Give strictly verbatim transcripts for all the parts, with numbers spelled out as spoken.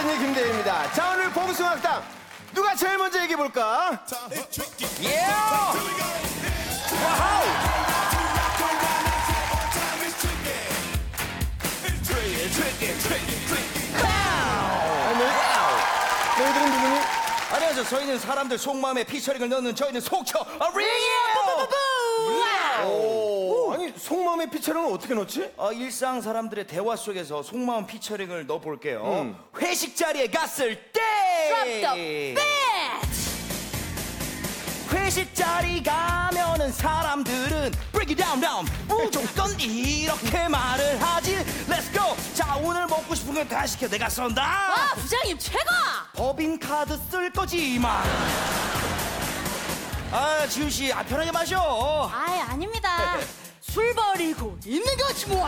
안녕하십니까, 김대희입니다. 자, 오늘 봉숭아학당 누가 제일 먼저 얘기해볼까? 예! 와우! 너희들은 누구니? 안녕하세요. 저희는 사람들 속마음에 피처링을 넣는 저희는 속초 링이에요. 오, 아니 속마음에 피처링을 어떻게 넣지? 어, 일상 사람들의 대화 속에서 속마음 피처링을 넣어볼게요. 음. 회식 자리에 갔을 때 Drop the beat! 회식 자리 가면은 사람들은 break it down down 무조건 이렇게 말을 하지. Let's go. 자, 오늘 먹고 싶은 건 다 시켜. 내가 쏜다. 와, 부장님 최고! 법인카드 쓸 거지만. 아, 지훈씨, 아, 편하게 마셔. 아이, 아닙니다. 술 버리고 있는 거지 뭐.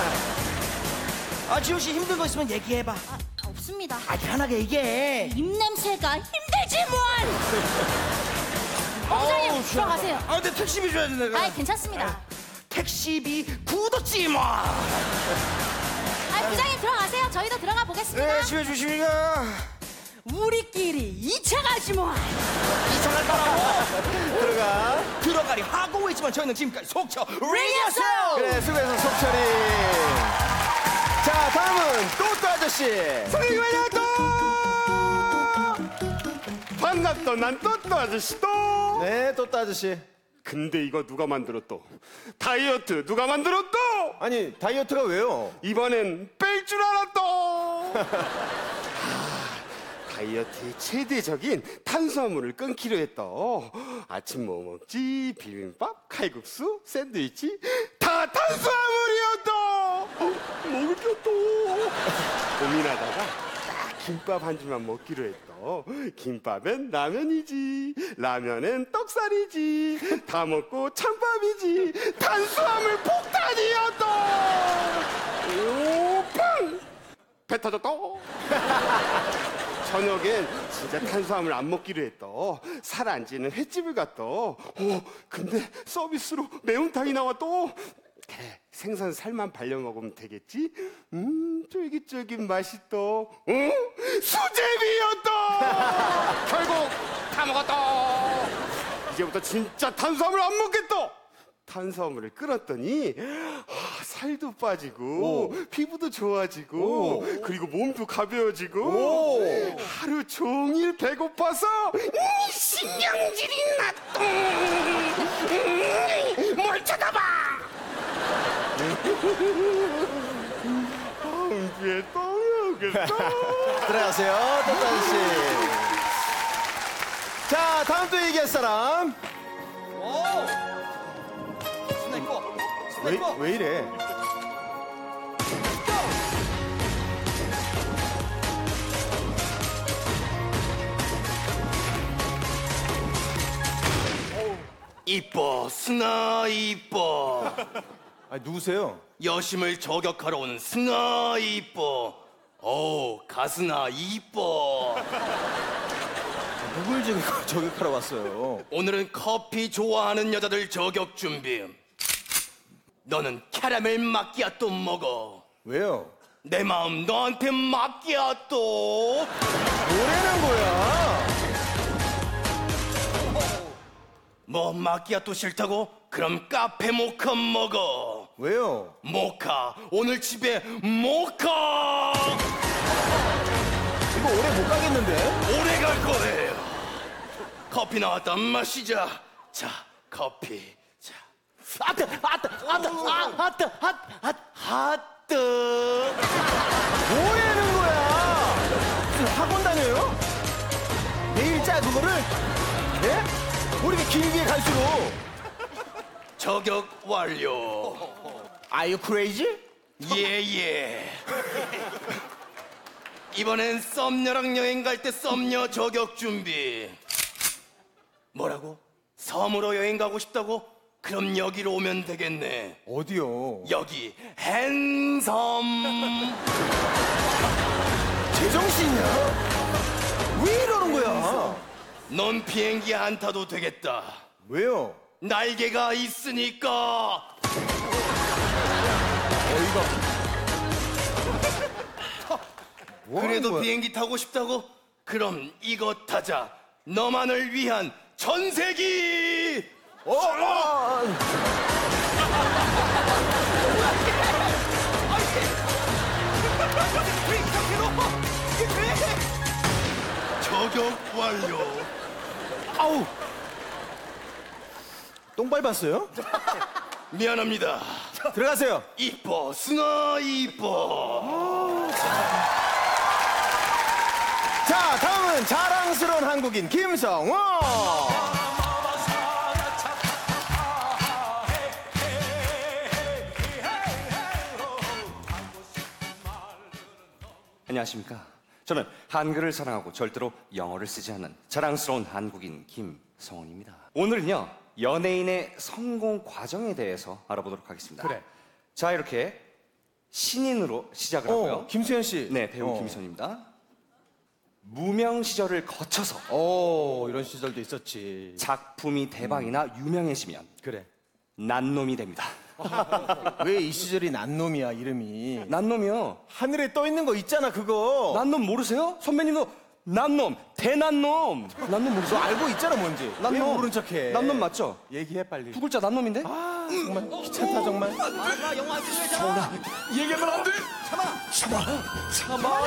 아, 지훈씨, 힘든 거 있으면 얘기해봐. 아, 없습니다. 아, 편하게 얘기해. 입냄새가 힘들지 뭘. 어, 부장님, 아우, 들어가세요. 아, 근데 택시비 줘야 된다. 내가. 아이, 괜찮습니다. 택시비 굳었지 뭐. 아이, 부장님 들어가세요. 저희도 들어가 보겠습니다. 네, 집에 조심히 가. 우리끼리 이 차 가지 뭐. 이 차 갈 거라고. 들어가. 들어가리 하고 있지만 저희는 지금까지 속초 링이었어요. 그래, 수고해서 속처리. 자, 다음은 또또 아저씨. 선생님 반갑다. 난 또또 아저씨 또. 네, 또또 아저씨. 근데 이거 누가 만들었또? 다이어트 누가 만들었또? 아니, 다이어트가 왜요? 이번엔 뺄 줄 알았또. 다이어트의 최대적인 탄수화물을 끊기로 했더. 아침 뭐 먹지? 비빔밥, 칼국수, 샌드위치 다 탄수화물이었더. 먹을 게 없더. 고민하다가 딱 김밥 한 줄만 먹기로 했더. 김밥엔 라면이지, 라면엔 떡살이지, 다 먹고 찬밥이지. 탄수화물 폭탄이었더. 오빵! 배 터졌더. 저녁엔 진짜 탄수화물 안 먹기로 했더. 살 안 찌는 횟집을 갔더. 어, 근데 서비스로 매운탕이 나왔더. 그래, 생선 살만 발려 먹으면 되겠지? 음, 쫄깃쫄깃 맛있더. 어? 수제비였더. 결국 다 먹었더. 이제부터 진짜 탄수화물 안 먹겠더. 탄수화물을 끊었더니 아, 살도 빠지고 오. 피부도 좋아지고 오. 그리고 몸도 가벼워지고 오. 하루 종일 배고파서 음, 신경질이 났다. 음, 뭘 쳐다봐. 다음 주에 또 오겠어. 들어가세요, 또또 아저씨. 자, 다음 또 얘기할 사람. 오. 스나이퍼. 왜, 스나이퍼. 왜 이래? 이뻐 스나이퍼. 아, 누구세요? 여심을 저격하러 온 스나이퍼. 오, 가스나 이뻐. 누굴 저기, 저격하러 왔어요? 오늘은 커피 좋아하는 여자들 저격 준비. 너는 캐러멜 마끼아또 먹어. 왜요? 내 마음 너한테 마끼아또. 뭐라는 거야? 뭐 마끼아또 싫다고? 그럼 카페 모카 먹어. 왜요? 모카. 오늘 집에 모카. 이거 오래 못 가겠는데? 오래 갈 거예요. 커피 나왔다. 마시자. 자, 커피. 자. 아뜨, 아뜨, 아뜨, 아, 아뜨, 아, 아, 아뜨. 뭐라는 거야? 무슨 학원 다녀요? 내일 짜 그거를? 예? 뭐 이렇게 길게 갈수록? 저격 완료. Are you crazy? 예, 예. 이번엔 썸녀랑 여행 갈 때 썸녀 저격 준비. 뭐라고? 섬으로 여행 가고 싶다고? 그럼 여기로 오면 되겠네. 어디요? 여기 핸섬. 제정신이야? 왜 이러는 거야? 넌 비행기 안 타도 되겠다. 왜요? 날개가 있으니까. 어이가 그래도 비행기 타고 싶다고? 그럼 이거 타자. 너만을 위한 전세기. 어, 어. 저격 완료. 아우. 똥 밟았어요? 미안합니다. 들어가세요. 이뻐 승아 이뻐. 자, 다음은 자랑스러운 한국인 김성호. 안녕하십니까. 저는 한글을 사랑하고 절대로 영어를 쓰지 않는 자랑스러운 한국인 김성훈입니다. 오늘은요, 연예인의 성공 과정에 대해서 알아보도록 하겠습니다. 그래. 자, 이렇게 신인으로 시작을 하고요. 어, 김수현 씨. 네, 배우 어. 김수현입니다. 무명 시절을 거쳐서 오, 이런 시절도 있었지. 작품이 대박이나 유명해지면 그래. 난놈이 됩니다. 왜 이 시절이 난놈이야, 이름이. 난놈이요? 하늘에 떠 있는 거 있잖아, 그거. 난놈 모르세요? 선배님도 난놈, 대난놈. 난놈 너 모르세요? 알고 있잖아, 뭔지. 왜 난놈. 모른 척해. 난놈 맞죠? 얘기해, 빨리. 두 글자 난놈인데? 아, 정말 귀찮다, 정말. 얘기하면 안 돼. 참아, 참아, 참아,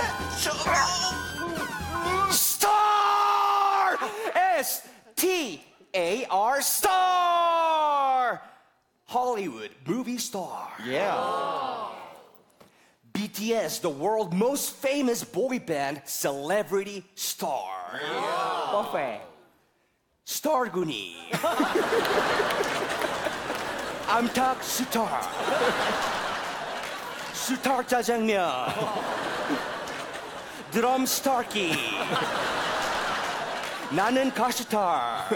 참아. 스타! S T A R star. Hollywood movie star. Yeah. B T S, the world's most famous boy band, celebrity star. Buffet. 스타군이. 암탉 스타. 스타 짜장면. 드럼 스타키. 나는 가스타.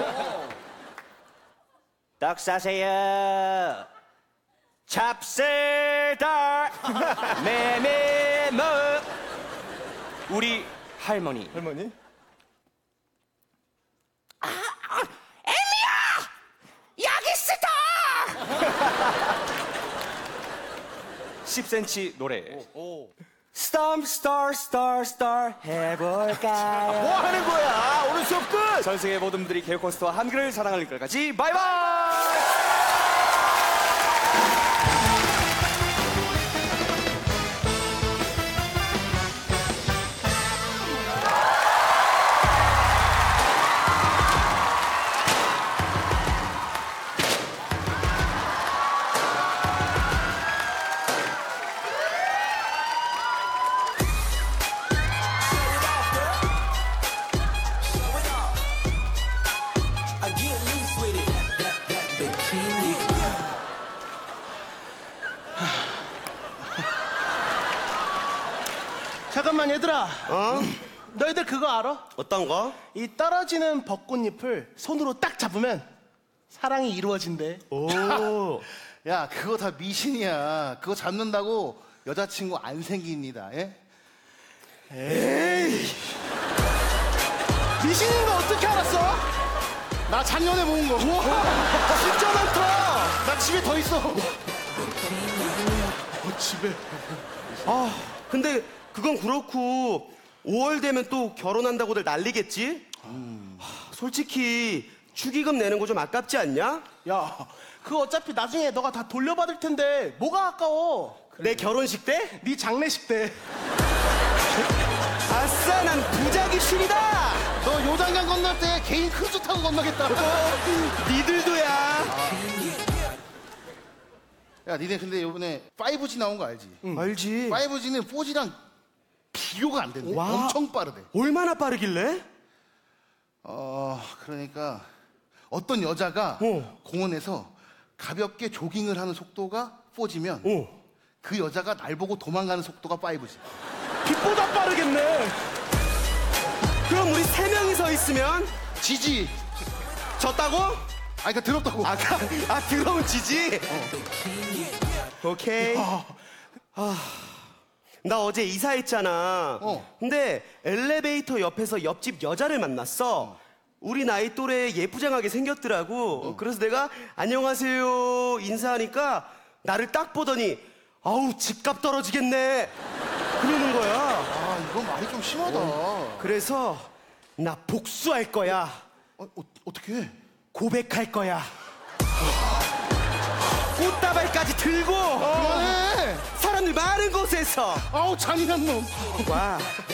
떡 사세요. 찹쌀달. 메메모. 우리 할머니. 할머니? 십 센티미터 노래. 스톰 스타 스타 스타 해볼까요? 뭐 하는 거야? 오늘 수업 끝! 전 세계 모든 분들이 개그 콘서트와 한글을 사랑할 때까지 바이바이! 잠깐만 얘들아. 어? 너희들 그거 알아? 어떤 거? 이 떨어지는 벚꽃잎을 손으로 딱 잡으면 사랑이 이루어진대. 오. 야, 그거 다 미신이야. 그거 잡는다고 여자친구 안 생깁니다. 예? 미신인 거 어떻게 알았어? 나 작년에 모은 거. 진짜 많다. 나 집에 더 있어. 집에. 아, 근데 그건 그렇고 오월 되면 또 결혼한다고들 난리겠지? 하, 솔직히 축의금 내는 거 좀 아깝지 않냐? 야, 그거 어차피 나중에 너가 다 돌려받을 텐데 뭐가 아까워? 내 결혼식 때? 네 장례식 때. 아싸, 난 부자기 신이다! 너 요단강 건널 때 개인 크루즈 타고 건너겠다. 니들도야. 야, 니네 근데 요번에 파이브지 나온 거 알지? 알지? 파이브지는 포지랑 비교가 안 된대. 와. 엄청 빠르대. 얼마나 빠르길래? 어, 그러니까 어떤 여자가 어. 공원에서 가볍게 조깅을 하는 속도가 포지면 어. 그 여자가 날 보고 도망가는 속도가 파이브지. 빛보다 빠르겠네. 그럼 우리 세 명이 서 있으면 지지. 졌다고? 아, 그러니까 더럽다고. 아, 아 들어온 지지? 오케이. 아, 나 어제 이사했잖아. 어. 근데 엘리베이터 옆에서 옆집 여자를 만났어. 우리 나이 또래 예쁘장하게 생겼더라고. 그래서 내가 안녕하세요 인사하니까 나를 딱 보더니 아우 집값 떨어지겠네 그러는 거야. 아, 이건 말이 좀 심하다. 그래서 나 복수할 거야. 어, 어, 어떻게? 고백할 거야. 꽃다발까지 들고 그만해. 사람들 많은 곳에서 아우 잔인한 놈. 와.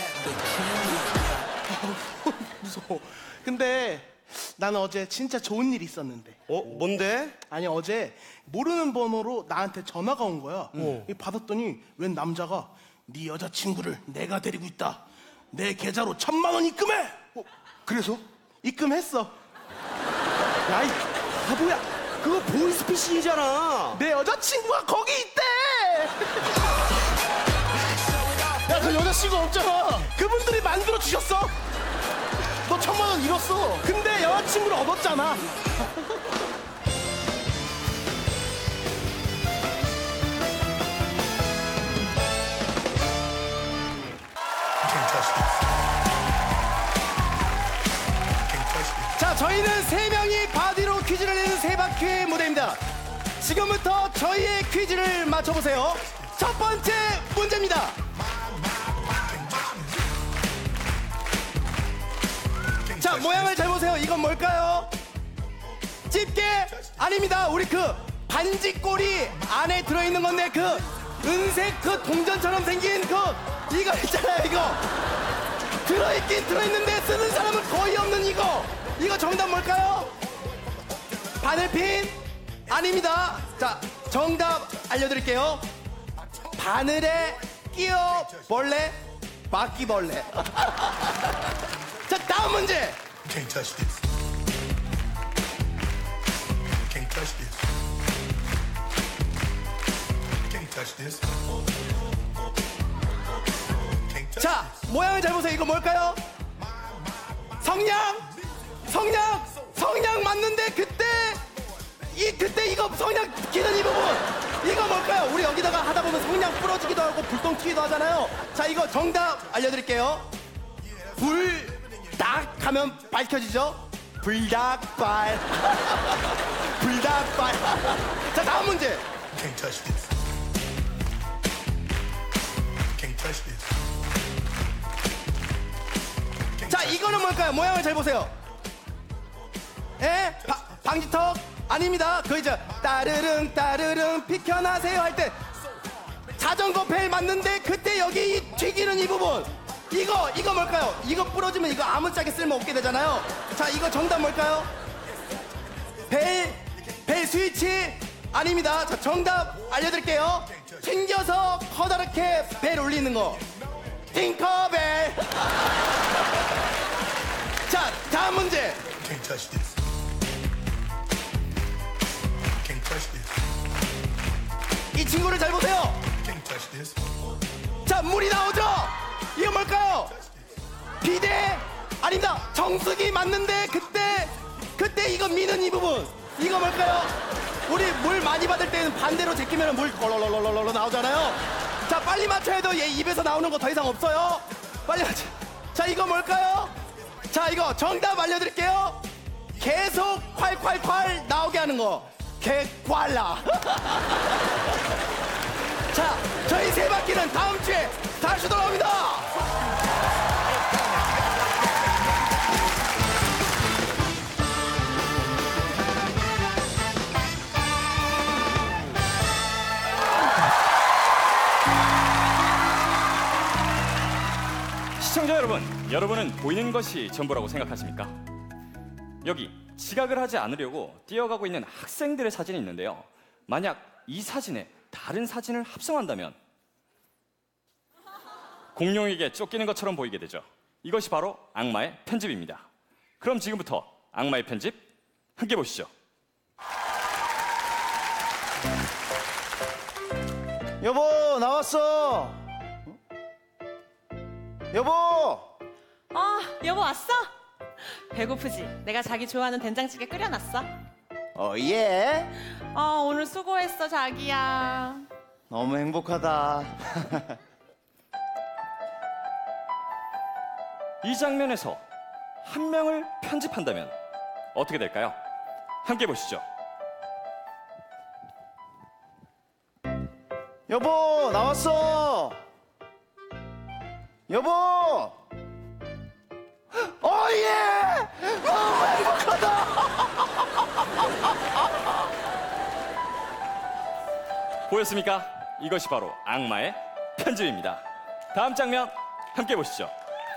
무서워. 근데 나는 어제 진짜 좋은 일이 있었는데. 어? 뭔데? 아니 어제 모르는 번호로 나한테 전화가 온 거야. 이 받았더니 웬 남자가 네 여자친구를 내가 데리고 있다. 내 계좌로 천만 원 입금해. 어, 그래서? 입금했어. 야이 바보야 그거 보이스피싱이잖아. 내 여자친구가 거기 있대. 야, 그 여자친구 없잖아. 그분들이 만들어 주셨어. 너 천만 원 잃었어. 근데 여자친구를 얻었잖아. 자, 저희는 세 명이 바디로 퀴즈를 내는 세 바퀴의 무대입니다. 지금부터 저희의 퀴즈를 맞춰보세요. 첫 번째 문제입니다. 자, 모양을 잘 보세요. 이건 뭘까요? 집게 아닙니다. 우리 그 반지꼬리 안에 들어있는 건데 그 은색 그 동전처럼 생긴 그 이거 있잖아요. 이거 들어있긴 들어있는데 쓰는 사람은 거의 없는 이거 이거 정답 뭘까요? 바늘핀 아닙니다. 자, 정답 알려드릴게요. 바늘에 끼어 벌레 바퀴벌레. 자, 다음 문제. Can't touch this. Can't touch this. Can't touch this. Can't touch 자, 모양을 잘 보세요. 이거 뭘까요? 성냥, 성냥, 성냥 맞는데 그때 이 그때 이거 성냥 끼는 이 부분 이거 뭘까요? 우리 여기다가 하다 보면 성냥 부러지기도 하고 불똥 튀기도 하잖아요. 자, 이거 정답 알려드릴게요. 불닭 하면 밝혀지죠? 불닭발. 불닭발. 자, 다음 문제. Can't touch this. Can't touch this. 자, 이거는 뭘까요? 모양을 잘 보세요. 에? 바, 방지턱? 아닙니다. 그 이제 따르릉 따르릉 비켜나세요 할 때 자전거 벨 맞는데 그때 여기 이 튀기는 이 부분 이거 이거 뭘까요? 이거 부러지면 이거 아무짝에 쓸모 없게 되잖아요. 자, 이거 정답 뭘까요? 벨, 벨 스위치 아닙니다. 자, 정답 알려드릴게요. 튕겨서 커다랗게 벨 울리는 거 팅커벨. 자, 다음 문제. Can't touch this. Can't touch this. 이 친구를 잘 보세요. Can't touch this. 자, 물이 나오죠? 이거 뭘까요? 비데 아닙니다. 정수기 맞는데 그때 그때 이거 미는 이 부분 이거 뭘까요? 우리 물 많이 받을 때는 반대로 제끼면 물 걸렁걸렁걸렁 나오잖아요. 자, 빨리 맞춰야 돼요. 얘 입에서 나오는 거 더 이상 없어요. 빨리 맞춰. 자, 이거 뭘까요? 자, 이거 정답 알려드릴게요. 계속 콸콸콸 나오게 하는 거 개꽐라. 자, 저희 세 바퀴는 다음 주에 다시 돌아옵니다. 시청자 여러분, 여러분은 보이는 것이 전부라고 생각하십니까? 여기 지각을 하지 않으려고 뛰어가고 있는 학생들의 사진이 있는데요. 만약 이 사진에 다른 사진을 합성한다면 공룡에게 쫓기는 것처럼 보이게 되죠. 이것이 바로 악마의 편집입니다. 그럼 지금부터 악마의 편집 함께 보시죠. 여보, 나왔어. 여보. 아, 여보 왔어? 배고프지? 내가 자기 좋아하는 된장찌개 끓여놨어. 어, 예. 아, 오늘 수고했어, 자기야. 너무 행복하다. 이 장면에서 한 명을 편집한다면 어떻게 될까요? 함께 보시죠. 여보, 나왔어. 여보! 어, 예! 너무 행복하다! 보였습니까? 이것이 바로 악마의 편집입니다. 다음 장면 함께 보시죠.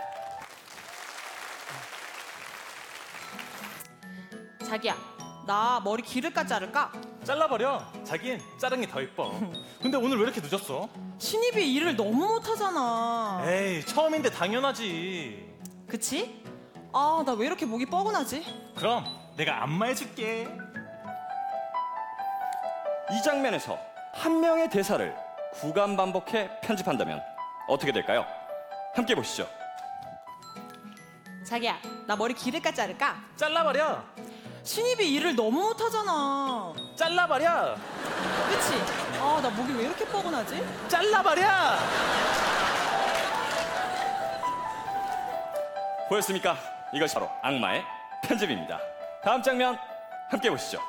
자기야, 나 머리 기를까 자를까? 잘라버려. 자긴 자른 게 더 이뻐. 근데 오늘 왜 이렇게 늦었어? 신입이 일을 너무 못하잖아. 에이, 처음인데 당연하지. 그치? 아, 나 왜 이렇게 목이 뻐근하지? 그럼 내가 안마해줄게. 이 장면에서 한 명의 대사를 구간 반복해 편집한다면 어떻게 될까요? 함께 보시죠. 자기야, 나 머리 기를까 자를까? 잘라버려. 신입이 일을 너무 못하잖아. 잘라버려. 그치? 아, 나 목이 왜 이렇게 뻐근하지? 잘라버려. 보였습니까? 이것이 바로 악마의 편집입니다. 다음 장면 함께 보시죠.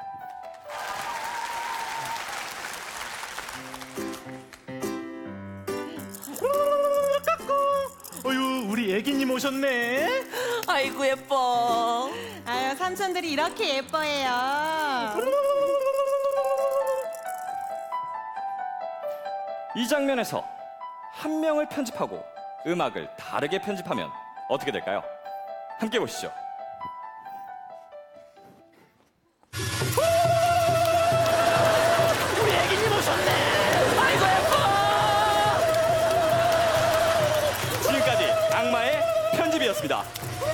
어휴, 우리 애기님 오셨네. 아이고 예뻐. 아유, 삼촌들이 이렇게 예뻐해요. 이 장면에서 한 명을 편집하고 음악을 다르게 편집하면 어떻게 될까요? 함께 보시죠. 우리 애기님 오셨네. 아이고 예뻐. 지금까지 악마의 편집이었습니다.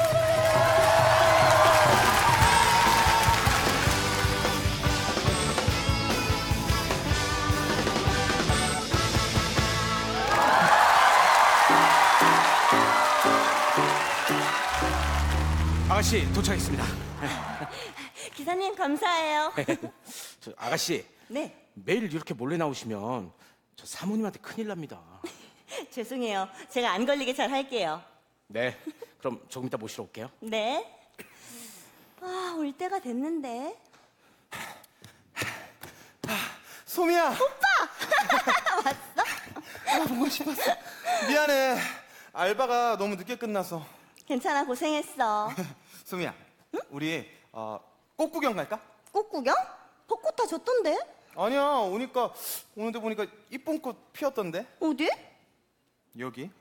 아가씨, 도착했습니다. 기사님 감사해요. 저 아가씨, 네, 매일 이렇게 몰래 나오시면 저 사모님한테 큰일 납니다. 죄송해요. 제가 안 걸리게 잘 할게요. 네, 그럼 조금 이따 모시러 올게요. 네. 아, 올 때가 됐는데. 소미야! 왔어? 아, 보고 싶었어. 미안해. 알바가 너무 늦게 끝나서. 괜찮아, 고생했어. 소미야, 우리 어, 꽃 구경 갈까? 꽃 구경? 벚꽃 다 졌던데? 아니야, 오니까 오는데 보니까 이쁜 꽃 피었던데. 어디? 여기.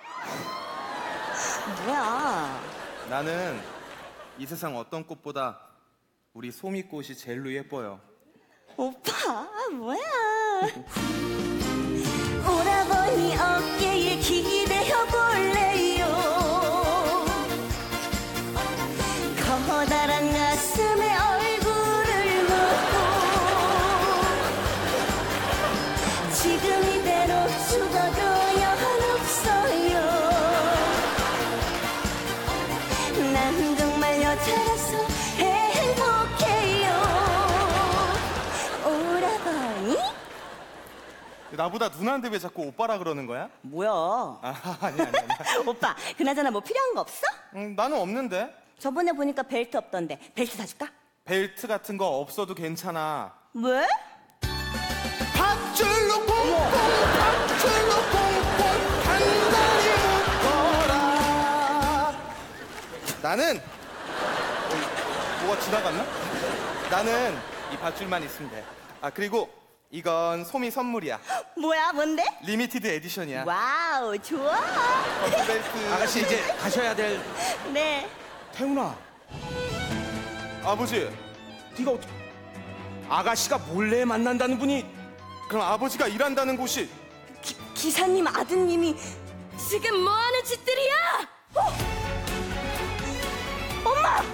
뭐야? 나는 이 세상 어떤 꽃보다 우리 소미 꽃이 제일로 예뻐요. 오빠, 아, 뭐야? 오라버니 어깨에 기대어 볼래요. 커다란 가슴에 얼굴을 묻고 지금 이대로 죽어도 여한없어요. 난 정말 여자라서 행복해요. 오라버니? 나보다 누나인데 왜 자꾸 오빠라 그러는 거야? 뭐야? 아, 아니야, 아니야. 아니야. 오빠, 그나저나 뭐 필요한 거 없어? 음, 나는 없는데. 저번에 보니까 벨트 없던데 벨트 사줄까? 벨트 같은 거 없어도 괜찮아. 왜? 밧줄로 꽁꽁, 밧줄로 꽁꽁, 단단히 묶어라. 나는 어, 뭐가 지나갔나? 나는 이 밧줄만 있으면 돼. 아, 그리고 이건 소미 선물이야. 뭐야, 뭔데? 리미티드 에디션이야. 와우, 좋아. 벨트. 아가씨, 이제 가셔야 될. 네. 태훈아, 아버지, 네가 어떻게? 아가씨가 몰래 만난다는 분이 그럼 아버지가 일한다는 곳이 기, 기사님 아드님이 지금 뭐 하는 짓들이야? 어? 엄마!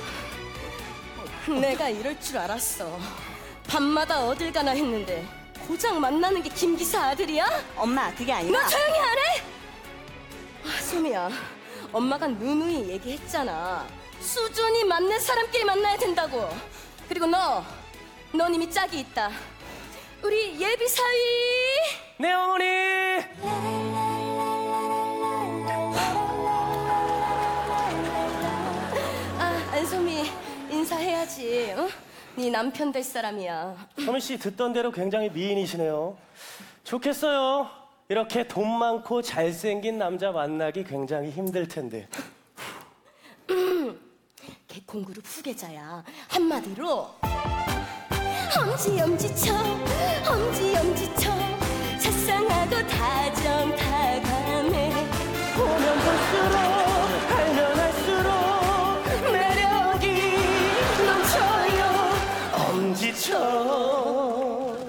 내가 이럴 줄 알았어. 밤마다 어딜 가나 했는데 고작 만나는 게 김기사 아들이야? 엄마, 그게 아니라. 너 조용히 안 해? 아, 소미야, 엄마가 누누이 얘기했잖아. 수준이 맞는 사람끼리 만나야 된다고. 그리고 너, 넌 이미 짝이 있다. 우리 예비 사위. 네, 어머니. 아, 안소미, 인사해야지. 응? 네 남편 될 사람이야. 소미 씨 듣던 대로 굉장히 미인이시네요. 좋겠어요. 이렇게 돈 많고 잘생긴 남자 만나기 굉장히 힘들 텐데. 개콩그룹 후계자야. 한마디로 엄지엄지쳐 엄지엄지쳐 자상하고 다정다감해. 보면 볼수록 알면 할수록 매력이 넘쳐요. 엄지쳐.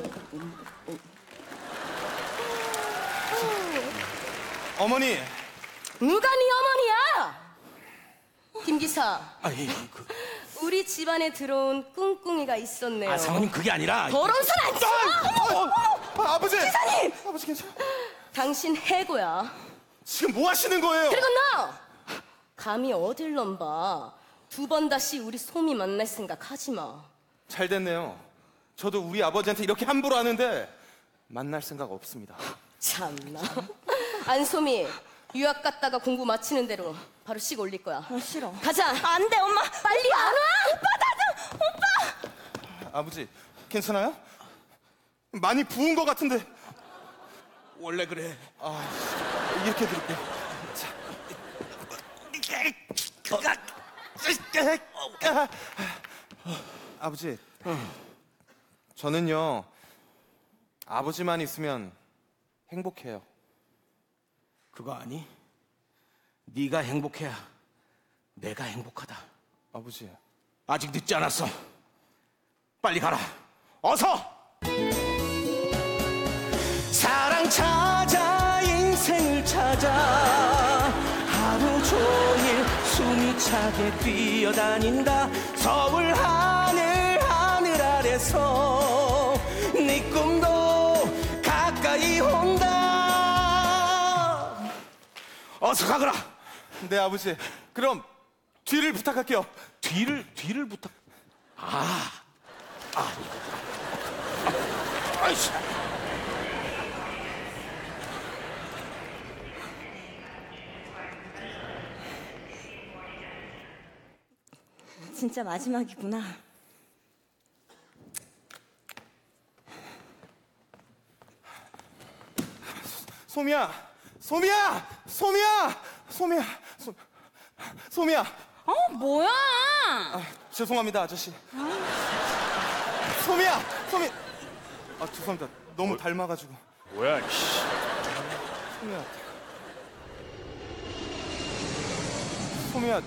어머니. 누가 네 어머니야? 김기사. 아, 예, 그, 우리 집안에 들어온 꿍꿍이가 있었네요. 아, 사모님 그게 아니라. 더러운 손 안 쳐! 어머, 어머, 아, 아버지! 기사님! 아버지 괜찮아? 당신 해고야. 지금 뭐 하시는 거예요? 그리고 너! 감히 어딜 넘봐. 두 번 다시 우리 소미 만날 생각 하지 마. 잘 됐네요. 저도 우리 아버지한테 이렇게 함부로 하는데 만날 생각 없습니다. 참나. 안소미, 유학 갔다가 공부 마치는 대로 바로 씩 올릴 거야. 아, 싫어. 가자. 안 돼, 엄마. 빨리 안 와! 오빠 나 좀, 오빠. 아버지, 괜찮아요? 많이 부은 것 같은데. 원래 그래. 아, 이렇게 드릴게요. 자. 아버지, 저는요, 아버지만 있으면 행복해요. 그거 아니? 네가 행복해야 내가 행복하다. 아버지. 아직 늦지 않았어. 빨리 가라. 어서! 사랑 찾아 인생을 찾아 하루 종일 숨이 차게 뛰어다닌다. 서울 하늘 하늘 아래서 네 꿈도 가까이 온다. 어서 가거라. 네, 아버지. 그럼 뒤를 부탁할게요. 뒤를 뒤를 부탁. 아, 아, 아이씨. 진짜 마지막이구나. 소미야, 소미야, 소미야, 소미야, 소, 소미야. 어, 뭐야? 아, 죄송합니다, 아저씨. 소미야, 소미. 아, 죄송합니다. 너무 닮아가지고. 뭐야, 씨. 소미야. 소미야.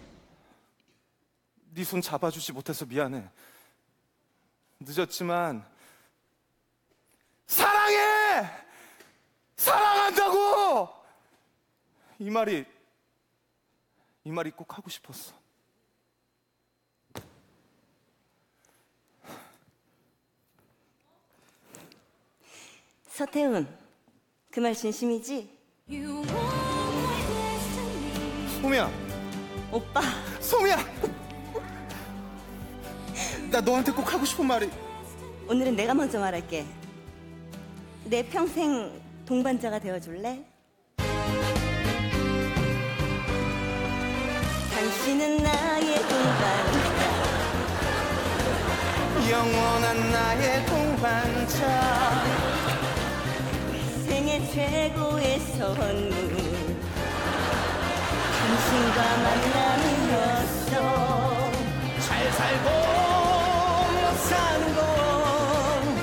네 손 잡아주지 못해서 미안해. 늦었지만 사랑해! 사랑한다고! 이 말이 이 말이 꼭 하고 싶었어. 서태훈, 그 말 진심이지? 소미야. 오빠. 소미야. 나 너한테 꼭 하고 싶은 말이. 오늘은 내가 먼저 말할게. 내 평생 동반자가 되어줄래? 당신은 나의 동반자, 영원한 나의 동반자, 생애 최고의 선물, 당신과 만남이었어. 잘 살고 못 사는 건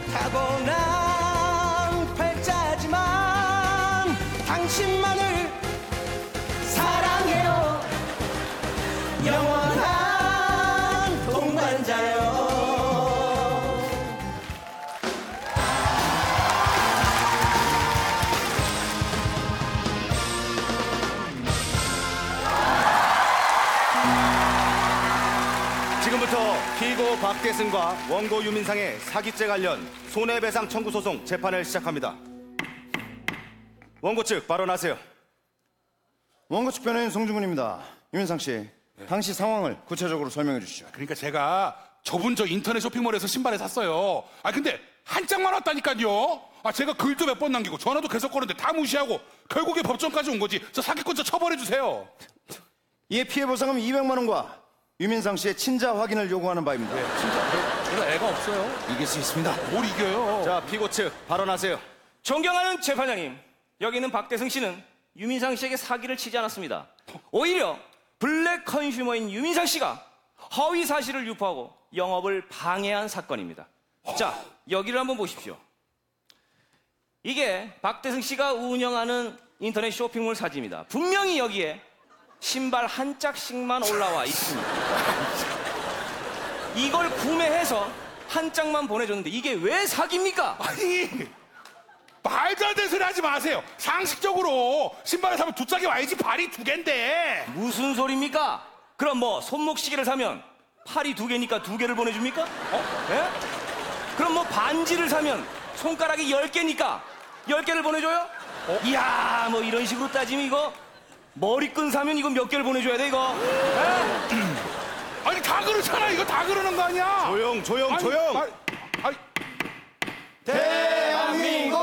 타고난 팔자지만 당신만을 사랑해요. 영원한 동반자요. 지금부터 피고 박대승과 원고 유민상의 사기죄 관련 손해배상 청구 소송 재판을 시작합니다. 원고 측 발언하세요. 원고 측 변호인 송중근입니다. 유민상 씨, 당시 상황을 구체적으로 설명해 주시죠. 그러니까 제가 저분 저 인터넷 쇼핑몰에서 신발을 샀어요. 아 근데 한 짝만 왔다니까요. 아 제가 글도 몇 번 남기고 전화도 계속 거는데 다 무시하고 결국에 법정까지 온 거지. 저 사기꾼 저 처벌해 주세요. 이에 피해 보상금 이백만 원과 유민상 씨의 친자 확인을 요구하는 바입니다. 네, 진짜 제가 애가 없어요. 이길 수 있습니다. 뭘 이겨요? 자, 피고 측 발언하세요. 존경하는 재판장님, 여기 있는 박대승 씨는 유민상 씨에게 사기를 치지 않았습니다. 오히려 블랙 컨슈머인 유민상 씨가 허위 사실을 유포하고 영업을 방해한 사건입니다. 자, 여기를 한번 보십시오. 이게 박대승 씨가 운영하는 인터넷 쇼핑몰 사진입니다. 분명히 여기에 신발 한 짝씩만 올라와 있습니다. 이걸 구매해서 한 짝만 보내줬는데 이게 왜 사기입니까? 아니, 말도 안 되는 소리 하지 마세요. 상식적으로 신발을 사면 두 짝이 와야지 발이 두 개인데. 무슨 소리입니까? 그럼 뭐 손목 시계를 사면 팔이 두 개니까 두 개를 보내줍니까? 어? 예? 그럼 뭐 반지를 사면 손가락이 열 개니까 열 개를 보내줘요? 어? 이야, 뭐 이런 식으로 따지면 이거 머리끈 사면 이거 몇 개를 보내줘야 돼 이거? 예? 아니 다 그렇잖아. 이거 다 그러는 거 아니야? 조용, 조용, 아니, 조용. 아니, 아니. 대한민국!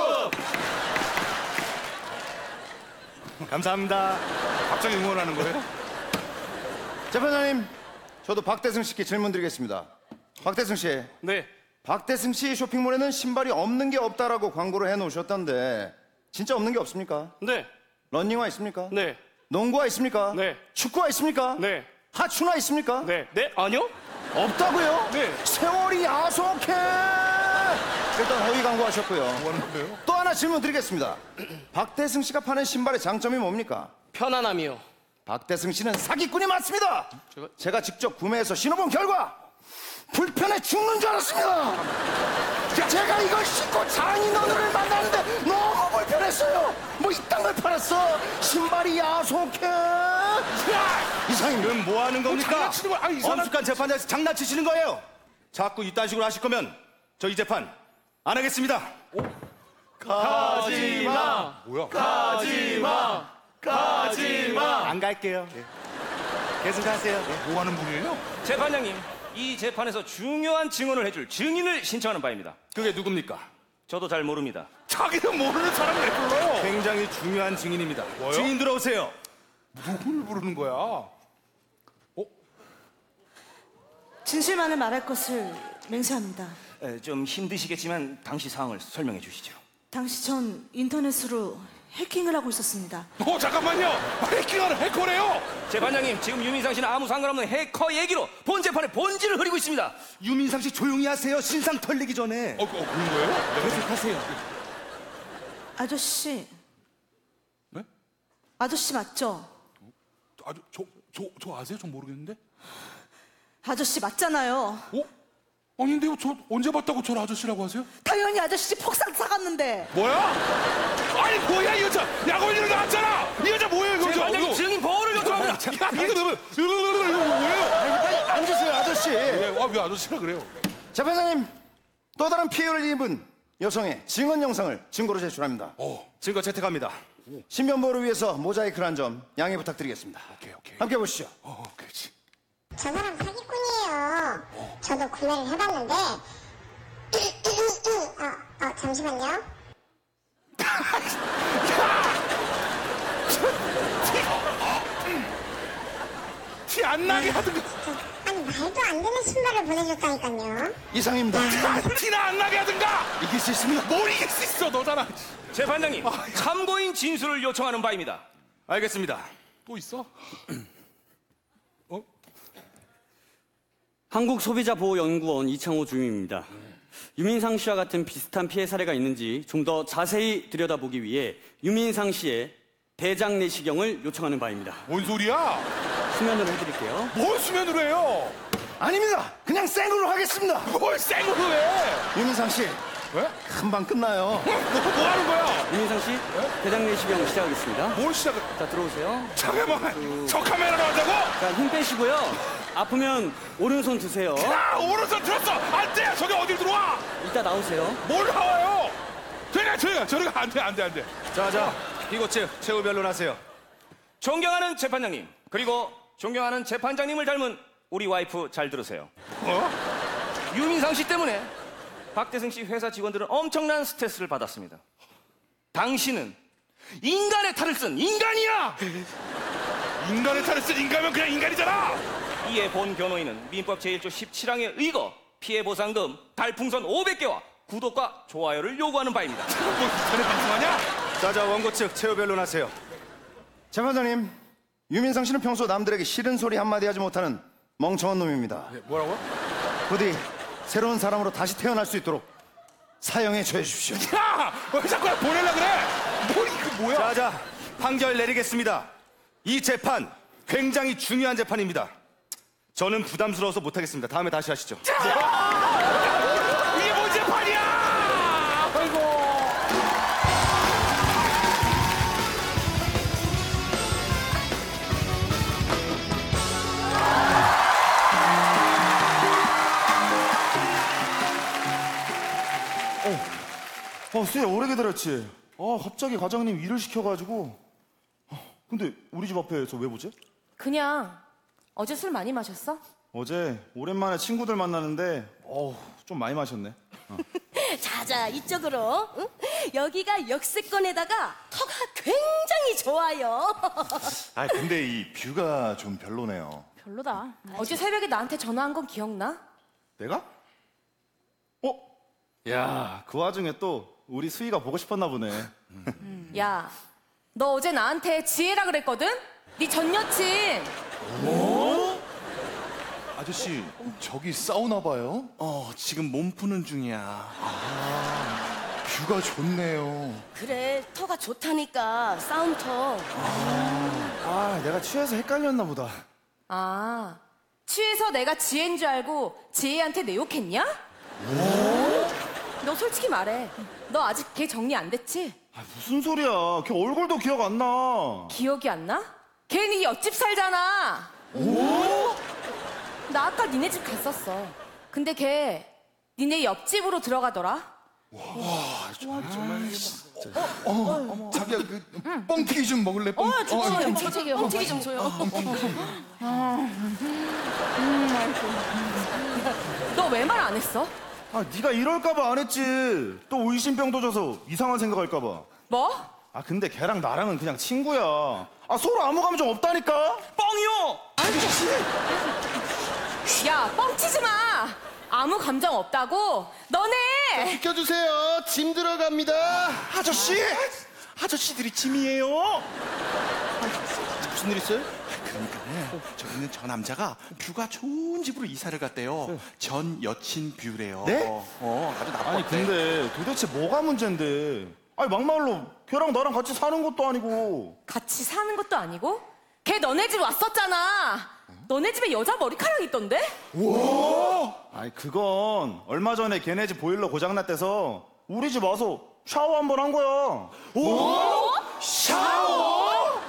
감사합니다. 갑자기 응원하는 거예요? 재판장님, 저도 박대승 씨께 질문 드리겠습니다. 박대승 씨. 네. 박대승 씨 쇼핑몰에는 신발이 없는 게 없다라고 광고를 해놓으셨던데 진짜 없는 게 없습니까? 네. 러닝화 있습니까? 네. 농구화 있습니까? 네. 축구화 있습니까? 네. 하추나 있습니까? 네. 네. 아니요? 없다고요? 네. 세월이 야속해! 일단 허위 광고하셨고요. 뭐 하는 거예요? 또 하나 질문 드리겠습니다. 박대승 씨가 파는 신발의 장점이 뭡니까? 편안함이요. 박대승 씨는 사기꾼이 맞습니다. 제가- 제가 직접 구매해서 신어본 결과 불편해 죽는 줄 알았습니다. 제가 이걸 신고 장인어른을 만났는데 너무 불편했어요. 뭐 이딴 걸 팔았어. 신발이 야속해. 이상입니다. 그럼 뭐 하는 겁니까? 장난치는 거 아니 이 사람 엄숙한 재판장에서 장난치시는 거예요. 자꾸 이딴 식으로 하실 거면 저 이 재판 안 하겠습니다. 가지마. 뭐야? 가지마. 가지마. 안 갈게요. 네. 계속 가세요. 네. 뭐 하는 분이에요? 재판장님, 이 재판에서 중요한 증언을 해줄 증인을 신청하는 바입니다. 그게 누굽니까? 저도 잘 모릅니다. 자기는 모르는 사람을 왜 불러요? 굉장히 중요한 증인입니다. 뭐요? 증인 들어오세요. 누구를 부르는 거야? 진실만을 말할 것을 맹세합니다. 에, 좀 힘드시겠지만 당시 상황을 설명해 주시죠. 당시 전 인터넷으로 해킹을 하고 있었습니다. 어 잠깐만요. 해킹하는 해커래요. 재판장님, 지금 유민상 씨는 아무 상관없는 해커 얘기로 본 재판의 본질을 흐리고 있습니다. 유민상 씨 조용히 하세요. 신상 털리기 전에. 어, 어 그런 거예요? 계속 하세요. 아저씨. 네? 아저씨 맞죠? 아주 저저 저 아세요? 전 모르겠는데. 아저씨 맞잖아요. 어? 아닌데요? 저 언제 봤다고 저를 아저씨라고 하세요? 당연히 아저씨 폭삭 사갔는데. 뭐야? 아니 뭐야 이 여자? 약올리는 거 나왔잖아. 이 여자 뭐예요 이거? 재판장님, 증인 보호를 요청합니다. 야 이거 너무 이거 이거 이거 뭐예요? 빨리 앉으세요, 아저씨. 왜, 아, 왜 아저씨라 그래요? 재판장님, 또 다른 피해를 입은 여성의 증언 영상을 증거로 제출합니다. 어. 증거 채택합니다. 신변보호를 위해서 모자이크를 한 점 양해 부탁드리겠습니다. 오케이 오케이. 함께 보시죠. 어, 그렇지. 저 사람 사기꾼이에요. 저도 구매를 해봤는데, 어, 어, 잠시만요. 티 안 나게 하든가. 아니, 말도 안 되는 신발을 보내줬다니까요. 이상입니다. 티나 안 나게 하든가. 이길 수 있습니다. 뭘 이길 수 있어 너잖아. 재판장님, 참고인 진술을 요청하는 바입니다. 알겠습니다. 또 있어? 한국소비자보호연구원 이창호 주임입니다. 유민상 씨와 같은 비슷한 피해 사례가 있는지 좀 더 자세히 들여다보기 위해 유민상 씨의 대장 내시경을 요청하는 바입니다. 뭔 소리야? 수면으로 해드릴게요. 뭘 수면으로 해요? 아닙니다. 그냥 생으로 하겠습니다. 뭘 생으로 해? 유민상 씨, 왜? 금방 끝나요. 너 뭐 하는 거야? 유민상 씨, 대장 내시경 시작하겠습니다. 뭘 시작을? 자, 들어오세요. 잠깐만, 저 카메라로 하자고? 자, 힘 빼시고요. 아프면 오른손 드세요. 야, 오른손 들었어. 안 돼. 저기 어딜 들어와? 이따 나오세요. 뭘 나와요? 저리가, 저리가, 저리가 안 돼, 안 돼, 안 돼. 자, 자. 피고 측 최후 변론하세요. 존경하는 재판장님, 그리고 존경하는 재판장님을 닮은 우리 와이프 잘 들으세요. 어? 유민상 씨 때문에 박대승 씨 회사 직원들은 엄청난 스트레스를 받았습니다. 당신은 인간의 탈을 쓴 인간이야! 인간의 탈을 쓴 인간이면 그냥 인간이잖아! 이에 본 변호인은 민법 제일조 십칠 항에 의거 피해보상금 달풍선 오백 개와 구독과 좋아요를 요구하는 바입니다. 뭐 인터넷 방송하냐? 자자 원고 측 최후 변론하세요. 재판장님, 유민상 씨는 평소 남들에게 싫은 소리 한마디 하지 못하는 멍청한 놈입니다. 뭐라고요? 부디 새로운 사람으로 다시 태어날 수 있도록 사형에 처해 주십시오. 야! 왜 자꾸 나 보내려 그래? 뭐 이거 뭐야? 자자 판결 내리겠습니다. 이 재판 굉장히 중요한 재판입니다. 저는 부담스러워서 못하겠습니다. 다음에 다시 하시죠. 이게 뭔 재판이야? 아이고. 어, 쎄 오래 기다렸지. 아, 갑자기 과장님 일을 시켜가지고. 어, 근데 우리 집 앞에서 왜 보지? 그냥 어제 술 많이 마셨어? 어제 오랜만에 친구들 만나는데, 어우, 좀 많이 마셨네. 어. 자자, 이쪽으로. 응? 여기가 역세권에다가 터가 굉장히 좋아요. 아, 근데 이 뷰가 좀 별로네요. 별로다. 어제 새벽에 나한테 전화한 건 기억나? 내가? 어? 야, 그 와중에 또 우리 수희가 보고 싶었나 보네. 야, 너 어제 나한테 지혜라 그랬거든? 네 전 여친. 뭐? 아저씨, 저기 싸우나 봐요? 어, 지금 몸 푸는 중이야. 아, 뷰가 좋네요. 그래, 터가 좋다니까, 싸움터. 아, 내가 취해서 헷갈렸나 보다. 아, 취해서 내가 지혜인 줄 알고 지혜한테 내 욕했냐? 너 솔직히 말해. 너 아직 걔 정리 안 됐지? 아, 무슨 소리야. 걔 얼굴도 기억 안 나. 기억이 안 나? 걔 네 옆집 살잖아. 오? 나 아까 니네 집 갔었어. 근데 걔 니네 옆집으로 들어가더라. 와, 정말. 어, 어, 자기야, 그, 뻥튀기 좀 먹을래? 뻥, 어, 좋지. 어, 뻥튀기, 뻥튀기 좀 줘요. 너 왜 말 안 했어? 아, 네가 이럴까봐 안 했지. 또 의심병 도져서 이상한 생각할까봐. 뭐? 아, 근데 걔랑 나랑은 그냥 친구야. 아, 서로 아무 감정 없다니까. 뻥이요! 야, 뻥치지 마. 아무 감정 없다고. 너네. 비켜주세요. 짐 들어갑니다. 아저씨! 아저씨들이 짐이에요. 무슨 일 있어요? 그러니까요. 저기는 저 남자가 뷰가 좋은 집으로 이사를 갔대요. 전 여친 뷰래요. 네? 어, 아주 나빴대. 아니, 근데 도대체 뭐가 문제인데? 아니, 막말로 걔랑 나랑 같이 사는 것도 아니고. 같이 사는 것도 아니고? 걔 너네 집 왔었잖아. 너네 집에 여자 머리카락 있던데? 와! 아니, 그건 얼마 전에 걔네 집 보일러 고장났대서 우리 집 와서 샤워 한 번 한 거야. 오? 샤워?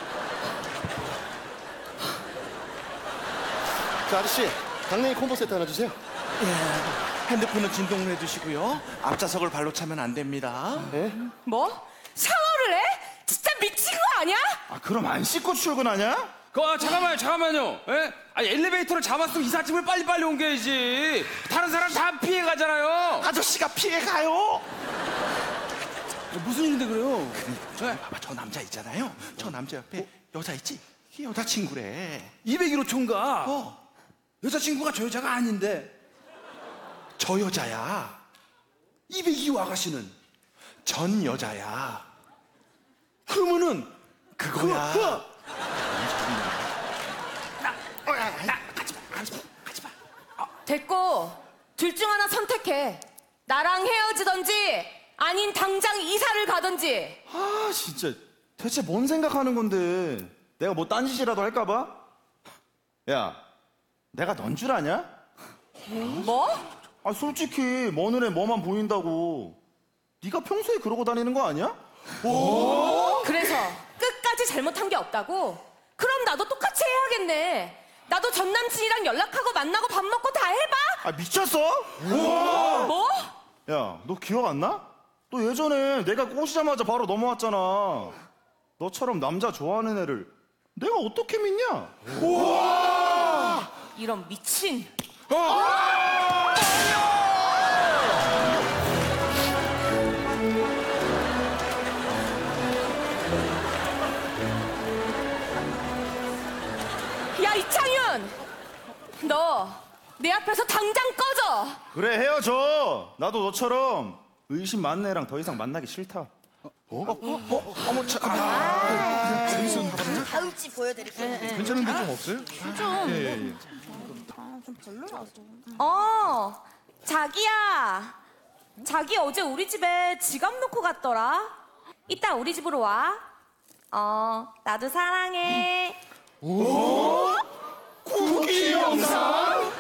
자, 아저씨, 강냉이 콤보 세트 하나 주세요. 예, 핸드폰은 진동을 해주시고요. 앞좌석을 발로 차면 안 됩니다. 네? 뭐? 샤워를 해? 진짜 미친 거 아니야? 아, 그럼 안 씻고 출근하냐? 그, 아, 잠깐만요, 잠깐만요. 예? 아니, 엘리베이터를 잡았으면 이삿짐을 빨리빨리 옮겨야지. 다른 사람 다 피해 가잖아요. 아저씨가 피해 가요. 무슨 일인데 그래요? 저, 봐봐, 저 남자 있잖아요. 저 남자 옆에 여자 있지? 이 여자친구래. 이백일 호 총각. 어. 여자친구가 저 여자가 아닌데. 저 여자야. 이백이 호 아가씨는 전 여자야. 그러면은 그거야. 그, 그. 됐고, 둘 중 하나 선택해. 나랑 헤어지던지 아닌 당장 이사를 가던지. 아, 진짜 대체 뭔 생각하는 건데? 내가 뭐 딴짓이라도 할까봐? 야, 내가 넌 줄 아냐? 뭐? 아, 솔직히 먼 눈에 뭐만 보인다고 네가 평소에 그러고 다니는 거 아니야? 오? 그래서 끝까지 잘못한 게 없다고? 그럼 나도 똑같이 해야겠네. 나도 전 남친이랑 연락하고 만나고 밥 먹고 다 해봐. 아, 미쳤어? 우와. 뭐? 야, 너 기억 안 나? 너 예전에 내가 꼬시자마자 바로 넘어왔잖아. 너처럼 남자 좋아하는 애를 내가 어떻게 믿냐? 우와! 이런 미친. 야, 이창윤! 너 내 앞에서 당장 꺼져! 그래, 헤어져. 나도 너처럼 의심 많은 애랑 더 이상 만나기 싫다. 어? 어? 어? 어머, 참. 아, 재밌었나 보네. 다음 집 보여드릴게요. 괜찮은 데 좀 없어요? 좀. 예, 예, 예. 좀 별로라서. 어, 자기야. 자기 어제 우리 집에 지갑 놓고 갔더라. 이따 우리 집으로 와. 어, 나도 사랑해. 오? 쿠키 영상?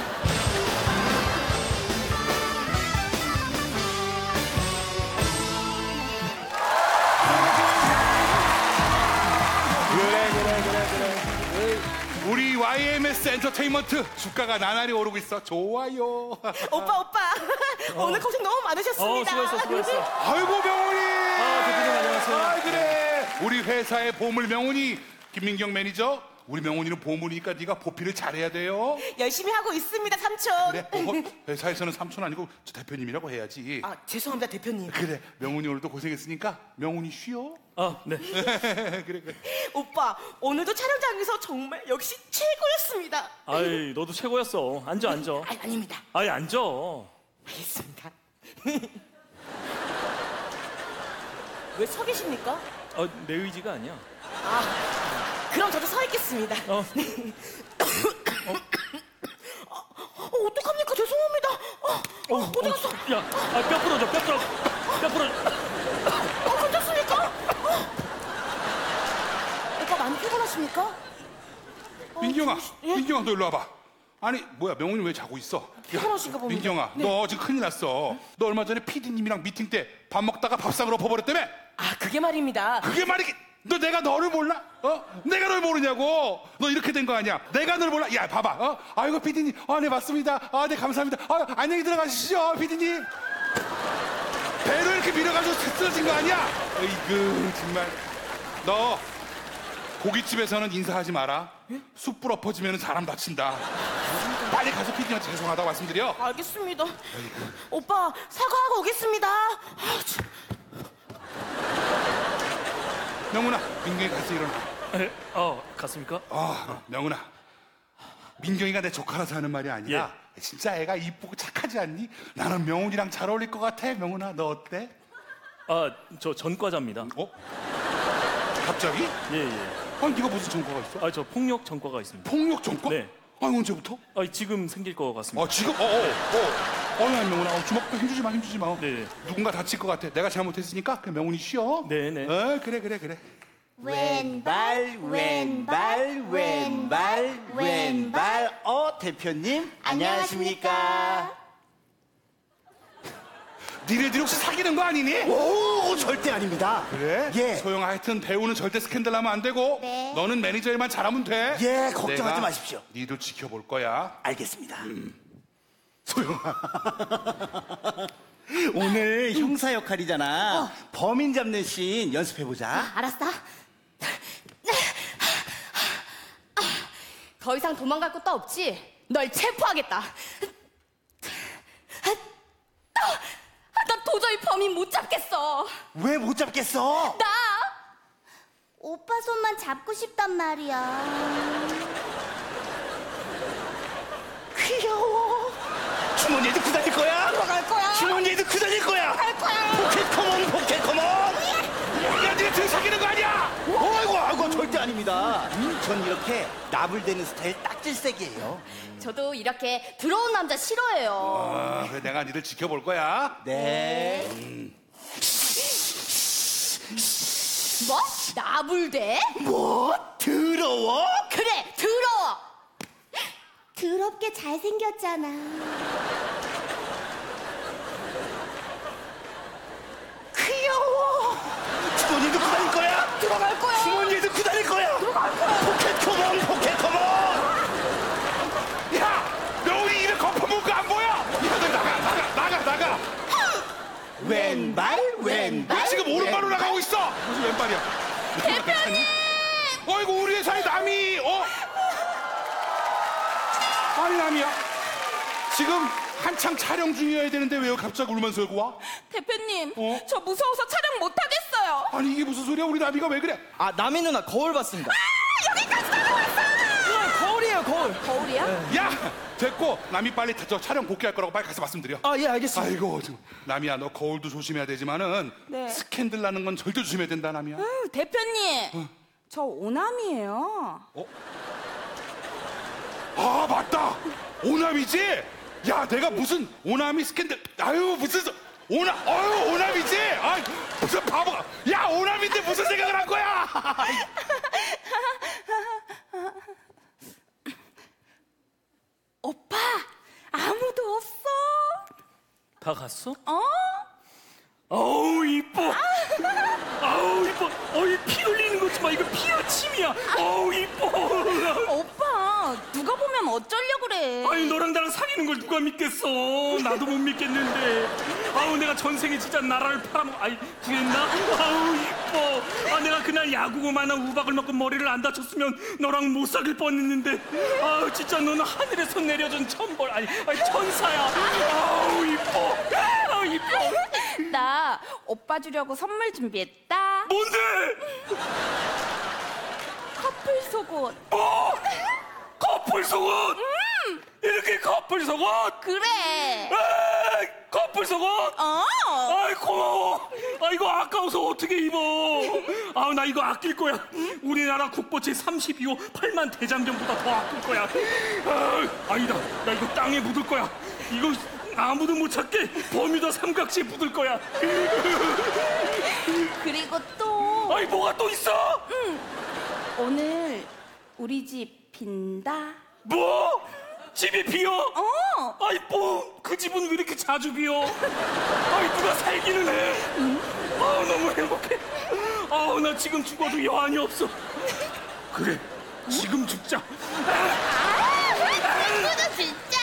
그래 그래 그래 그래. 우리 와이엠에스 엔터테인먼트 주가가 나날이 오르고 있어. 좋아요. 오빠 오빠 오늘 고생 너무 많으셨습니다. 어, 수고했어, 수고했어. 아이고 명훈이. 아, 대표님 안녕하세요. 아 그래. 우리 회사의 보물 명훈이 김민경 매니저. 우리 명훈이는 보물이니까 네가 보필을 잘해야 돼요. 열심히 하고 있습니다 삼촌. 그래. 어, 회사에서는 삼촌 아니고 저 대표님이라고 해야지. 아 죄송합니다 대표님. 그래. 명훈이 오늘도 고생했으니까 명훈이 쉬어. 아 네. 그래 그래. 오빠 오늘도 촬영장에서 정말 역시 최고였습니다. 아이 너도 최고였어. 앉아 앉아. 아니, 아닙니다. 아이 앉아. 알겠습니다. 왜 서 계십니까? 아, 내 의지가 아니야. 아 그럼 저도 서 있겠습니다. 어. 어, 어, 어떡합니까? 죄송합니다. 어, 어, 어디 갔어? 야, 아, 뼈 부러져, 뼈 부러져, 뼈 부러져. 어, 괜찮습니까? 어. 오빠 많이 피곤하십니까? 민경아, 민경아 너 일로 와봐. 아니 뭐야 명훈이 왜 자고 있어? 피곤하신가 봅니다. 민경아, 네. 너 지금 큰일 났어. 너 얼마 전에 피디님이랑 미팅 때 밥 먹다가 밥상을 엎어버렸다며? 아 그게 말입니다. 그게 말이 너 내가 너를 몰라? 어? 내가 널 모르냐고? 너 이렇게 된 거 아니야? 내가 널 몰라? 야 봐봐. 어? 아이고 피디님, 아 네 맞습니다. 아 네 감사합니다. 아 안녕히 들어가시죠 피디님. 배를 이렇게 밀어가지고 쓰러진 거 아니야? 어이구 정말. 너 고깃집에서는 인사하지 마라. 숯불 엎어지면 사람 다친다. 빨리 가서 피디님한테 죄송하다고 말씀드려. 알겠습니다. 오빠 사과하고 오겠습니다. 아, 참. 명훈아, 민경이 가서 일어나. 에, 어, 갔습니까? 아, 명훈아. 민경이가 내 조카라서 하는 말이 아니라 진짜 애가 이쁘고 착하지 않니? 나는 명훈이랑 잘 어울릴 것 같아. 명훈아, 너 어때? 아, 저 전과자입니다. 어? 갑자기? 예, 예. 아니, 네가 무슨 전과가 있어? 아, 저 폭력 전과가 있습니다. 폭력 전과? 네. 아니, 언제부터? 아, 지금 생길 것 같습니다. 아, 지금? 어, 어, 어. 어, 야, 명훈아. 어, 주먹 힘주지 마, 힘주지 마. 네. 누군가 다칠 것 같아. 내가 잘못했으니까 그냥 명훈이 쉬어. 네, 네. 어, 그래, 그래, 그래. 왼발 왼발 왼발 왼발 어 대표님 안녕하십니까? 니네들이 혹시 사귀는 거 아니니? 오 절대 아닙니다. 그래? 예. 소영아 하여튼 배우는 절대 스캔들 나면 안 되고 네. 너는 매니저 일만 잘하면 돼. 예, 걱정하지 내가 마십시오. 니들 지켜볼 거야. 알겠습니다. 음. 소영아 오늘 형사 역할이잖아. 범인 잡는 씬 연습해보자. 알았어. 더 이상 도망갈 것도 없지. 널 체포하겠다. 나 도저히 범인 못 잡겠어. 왜 못 잡겠어? 나 오빠 손만 잡고 싶단 말이야. 귀여워. 주머니에 넣고 다닐 거야? 들어갈 거야. 주머니에 넣고 다닐 거야? 갈 거야. 포켓컴온 포켓컴온. 야, 니네 둘이 사귀는 거 아니야? 아이고 아이고 절대 아닙니다. 전 이렇게 나불대는 스타일 딱 질색이에요. 저도 이렇게 들어온 남자 싫어해요. 아, 그래 내가 니들 지켜볼 거야. 네. 음. 뭐? 나불대? 뭐? 더러워? 그래, 더러워. 더럽게 잘생겼잖아. 귀여워. 주머니에 넣고 다닐 거야? 들어갈 거야. 주머니에 넣고 다닐 거야? 들어갈 거야. 포켓컴온 포켓컴온. 야, 명훈이 입에 거품문 거 안 보여? 야, 너 나가, 나가, 나가, 나가. 왼발 왼발. 지금 오른발로 왼발. 나가고 있어. 무슨 왼발이야? 대표님! 어이구 우리 회사에 남이 어? 아니 남이야. 지금 한창 촬영 중이어야 되는데 왜 갑자기 울면서 여기 와? 대표님, 어? 저 무서워서 촬영 못 하겠어요. 아니 이게 무슨 소리야? 우리 남이가 왜 그래? 아, 남이 누나 거울 봤습니다. 아, 여기까지 따라왔어! 거울이에요, 거울. 거울, 거울이야? 야! 됐고 남이 빨리 저 촬영 복귀할 거라고 빨리 가서 말씀드려. 아, 예, 알겠습니다. 아이고 좀, 남이야 너 거울도 조심해야 되지만은 네. 스캔들 나는 건 절대 조심해야 된다 남이야. 아유, 대표님, 어. 저 오남이에요. 아 맞다 오남이지. 야 내가 무슨 오남이 스캔들 아유 무슨 소- 오남 아유 오남이지. 아 무슨 바보가 야 오남인데 무슨 생각을 한 거야. 오빠, 아무도 없어. 다 갔어? 어? 어우 이뻐. 아우 이뻐. 어이 피 흘리는 거 좀 봐. 이거 피야 침이야. 어우 이뻐. 오빠, 누가 보면 어쩌려고 그래. 아니 너랑 나랑 사귀는 걸 누가 믿겠어. 나도 못 믿겠는데. 아우 내가 전생에 진짜 나라를 팔아먹 아이 구했나? 아우 이뻐. 아 내가 그날 야구고만한 우박을 먹고 머리를 안 다쳤으면 너랑 못 사귈 뻔했는데. 아우 진짜 너는 하늘에서 내려준 천벌 아니, 아니 천사야. 아우 이뻐. 아우 이뻐. 나 오빠 주려고 선물 준비했다. 뭔데? 커플 속옷. 어? 커플 속옷? 음. 이렇게 커플 속옷? 그래. 에이, 커플 속옷? 어. 아이 고마워. 아 이거 아까워서 어떻게 입어? 아 나 이거 아낄 거야. 우리나라 국보 제삼십이 호 팔만 대장경보다 더 아낄 거야. 아, 아니다. 나 이거 땅에 묻을 거야. 이거 아무도 못 찾게 버뮤다 삼각지에 묻을 거야. 그리고 또. 아이 뭐가 또 있어? 응. 오늘 우리 집 빈다. 뭐? 집이 비어? 어. 아이 뭐 그 집은 왜 이렇게 자주 비어? 아이 누가 살기는 해? 응? 아우 너무 행복해. 아우 나 지금 죽어도 여한이 없어. 그래 지금 죽자. 친구도 진짜.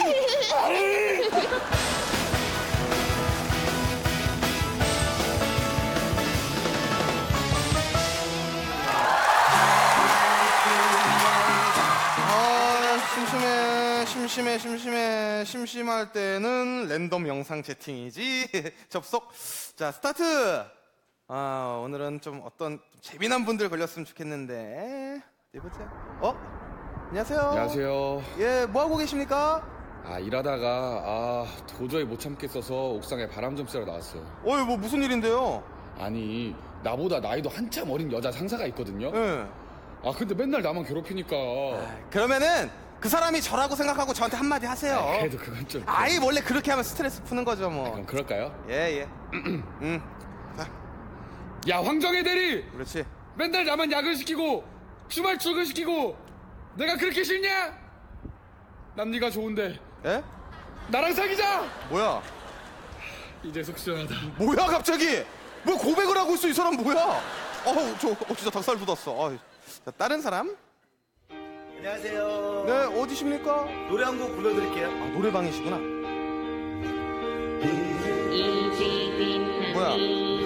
아, 심심해, 심심해, 심심해. 심심할 때는 랜덤 영상 채팅이지. 접속. 자, 스타트. 아, 오늘은 좀 어떤 재미난 분들 걸렸으면 좋겠는데. 어디 보자. 어? 안녕하세요. 안녕하세요. 예, 뭐 하고 계십니까? 아 일하다가 아 도저히 못 참겠어서 옥상에 바람 좀 쐬러 나왔어요. 어이, 뭐 무슨 일인데요? 아니 나보다 나이도 한참 어린 여자 상사가 있거든요. 예. 아 근데 맨날 나만 괴롭히니까. 그러면은 그 사람이 저라고 생각하고 저한테 한마디 하세요. 아, 그래도 그건 좀. 아이, 원래 그렇게 하면 스트레스 푸는 거죠, 뭐. 그럼 그럴까요? 예, 예. 응. 야 황정혜 대리. 그렇지. 맨날 나만 야근시키고 주말 출근시키고 내가 그렇게 싫냐? 난 네가 좋은데. 예? 나랑 사귀자. 뭐야? 이제 속 시원하다. 뭐야 갑자기? 뭐 고백을 하고 있어 이 사람 뭐야? 어우 저 어, 진짜 닭살 돋았어. 어. 자, 다른 사람? 안녕하세요. 네 어디십니까? 노래 한 곡 불러드릴게요. 아 노래방이시구나. 뭐야?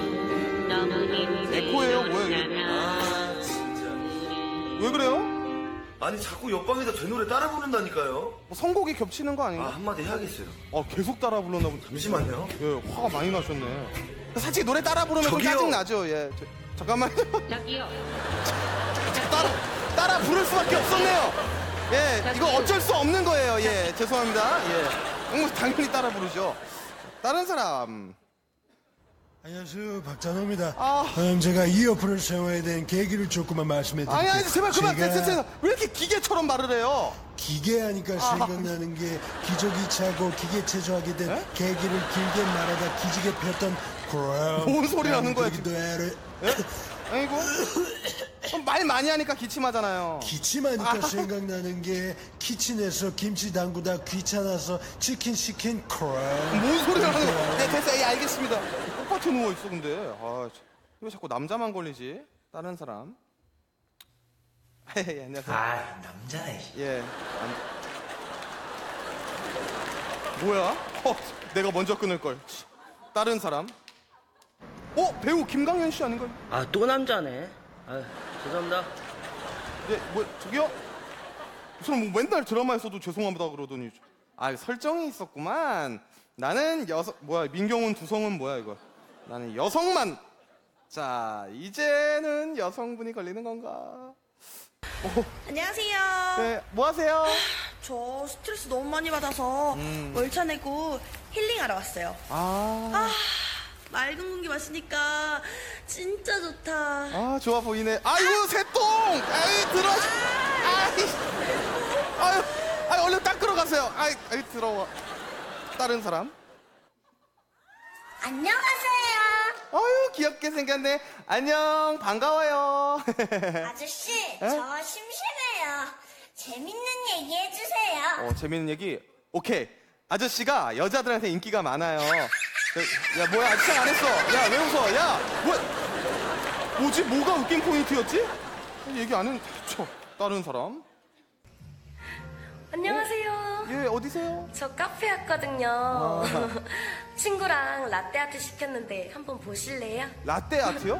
에코예요 뭐야 이게? 아 진짜. 왜 그래요? 아니 자꾸 옆방에서 제 노래 따라 부른다니까요. 뭐 선곡이 겹치는 거 아닌가? 아 한마디 해야겠어요. 어 계속 따라 불렀나 보다. 잠시만요. 예 화가 많이 나셨네. 솔직히 노래 따라 부르면 좀 저기요. 짜증 나죠. 예. 저, 잠깐만요. 저기요. 따라 따라 부를 수밖에 없었네요. 예, 이거 어쩔 수 없는 거예요. 예, 죄송합니다. 예, 음, 당연히 따라 부르죠. 다른 사람. 안녕하세요, 박찬호입니다. 아. 음, 제가 이어폰을 사용해야 되는 계기를 조금만 말씀해 드릴게요. 아니, 아니, 제발 그만. 제가 됐어, 됐어. 왜 이렇게 기계처럼 말을 해요? 기계 하니까 아. 생각나는 게 기저귀 차고 기계 체조하게 된 계기를 길게 말하다 기지개 폈던 그럼. 뭔 소리 하는 거야, 지금? 예? 아이고. 말 많이 하니까 기침하잖아요. 기침하니까 아. 생각나는 게 키친에서 김치 담그다 귀찮아서 치킨 시킨 크럼. 뭔 소리를 하는 거야? 네, 됐어. 예, 알겠습니다. 똑같이 누워있어, 근데. 아, 왜 자꾸 남자만 걸리지? 다른 사람. 예, 안녕하세요. 아 남자네. 예. 남자. 뭐야? 어, 내가 먼저 끊을걸. 다른 사람. 어? 배우 김강현 씨 아닌가요? 아, 또 남자네. 아, 죄송합니다. 예, 뭐, 저기요? 이 사람 뭐 맨날 드라마에서도 죄송합니다 그러더니. 아, 설정이 있었구만. 나는 여성, 뭐야, 민경훈 두성은 뭐야, 이거. 나는 여성만. 자, 이제는 여성분이 걸리는 건가? 안녕하세요. 네, 뭐 하세요? 저 스트레스 너무 많이 받아서 음. 월차 내고 힐링하러 왔어요. 아. 아, 맑은 공기 마시니까 진짜 좋다. 아, 좋아 보이네. 아이고, 새똥! 아이, 들어. 아이. 아유, 아유, 얼른 닦으러 가세요. 아이, 아이, 들어와. 다른 사람? 안녕하세요. 아유, 귀엽게 생겼네. 안녕, 반가워요. 아저씨, 에? 저 심심해요. 재밌는 얘기 해주세요. 어, 재밌는 얘기. 오케이. 아저씨가 여자들한테 인기가 많아요. 야, 야, 뭐야, 아직 안 했어. 야, 왜 웃어? 야, 뭐야? 뭐지? 뭐가 웃긴 포인트였지? 얘기 안 했는데, 저, 다른 사람? 안녕하세요. 예, 어디세요? 저 카페 왔거든요. 아. 친구랑 라떼 아트 시켰는데 한번 보실래요? 라떼 아트요?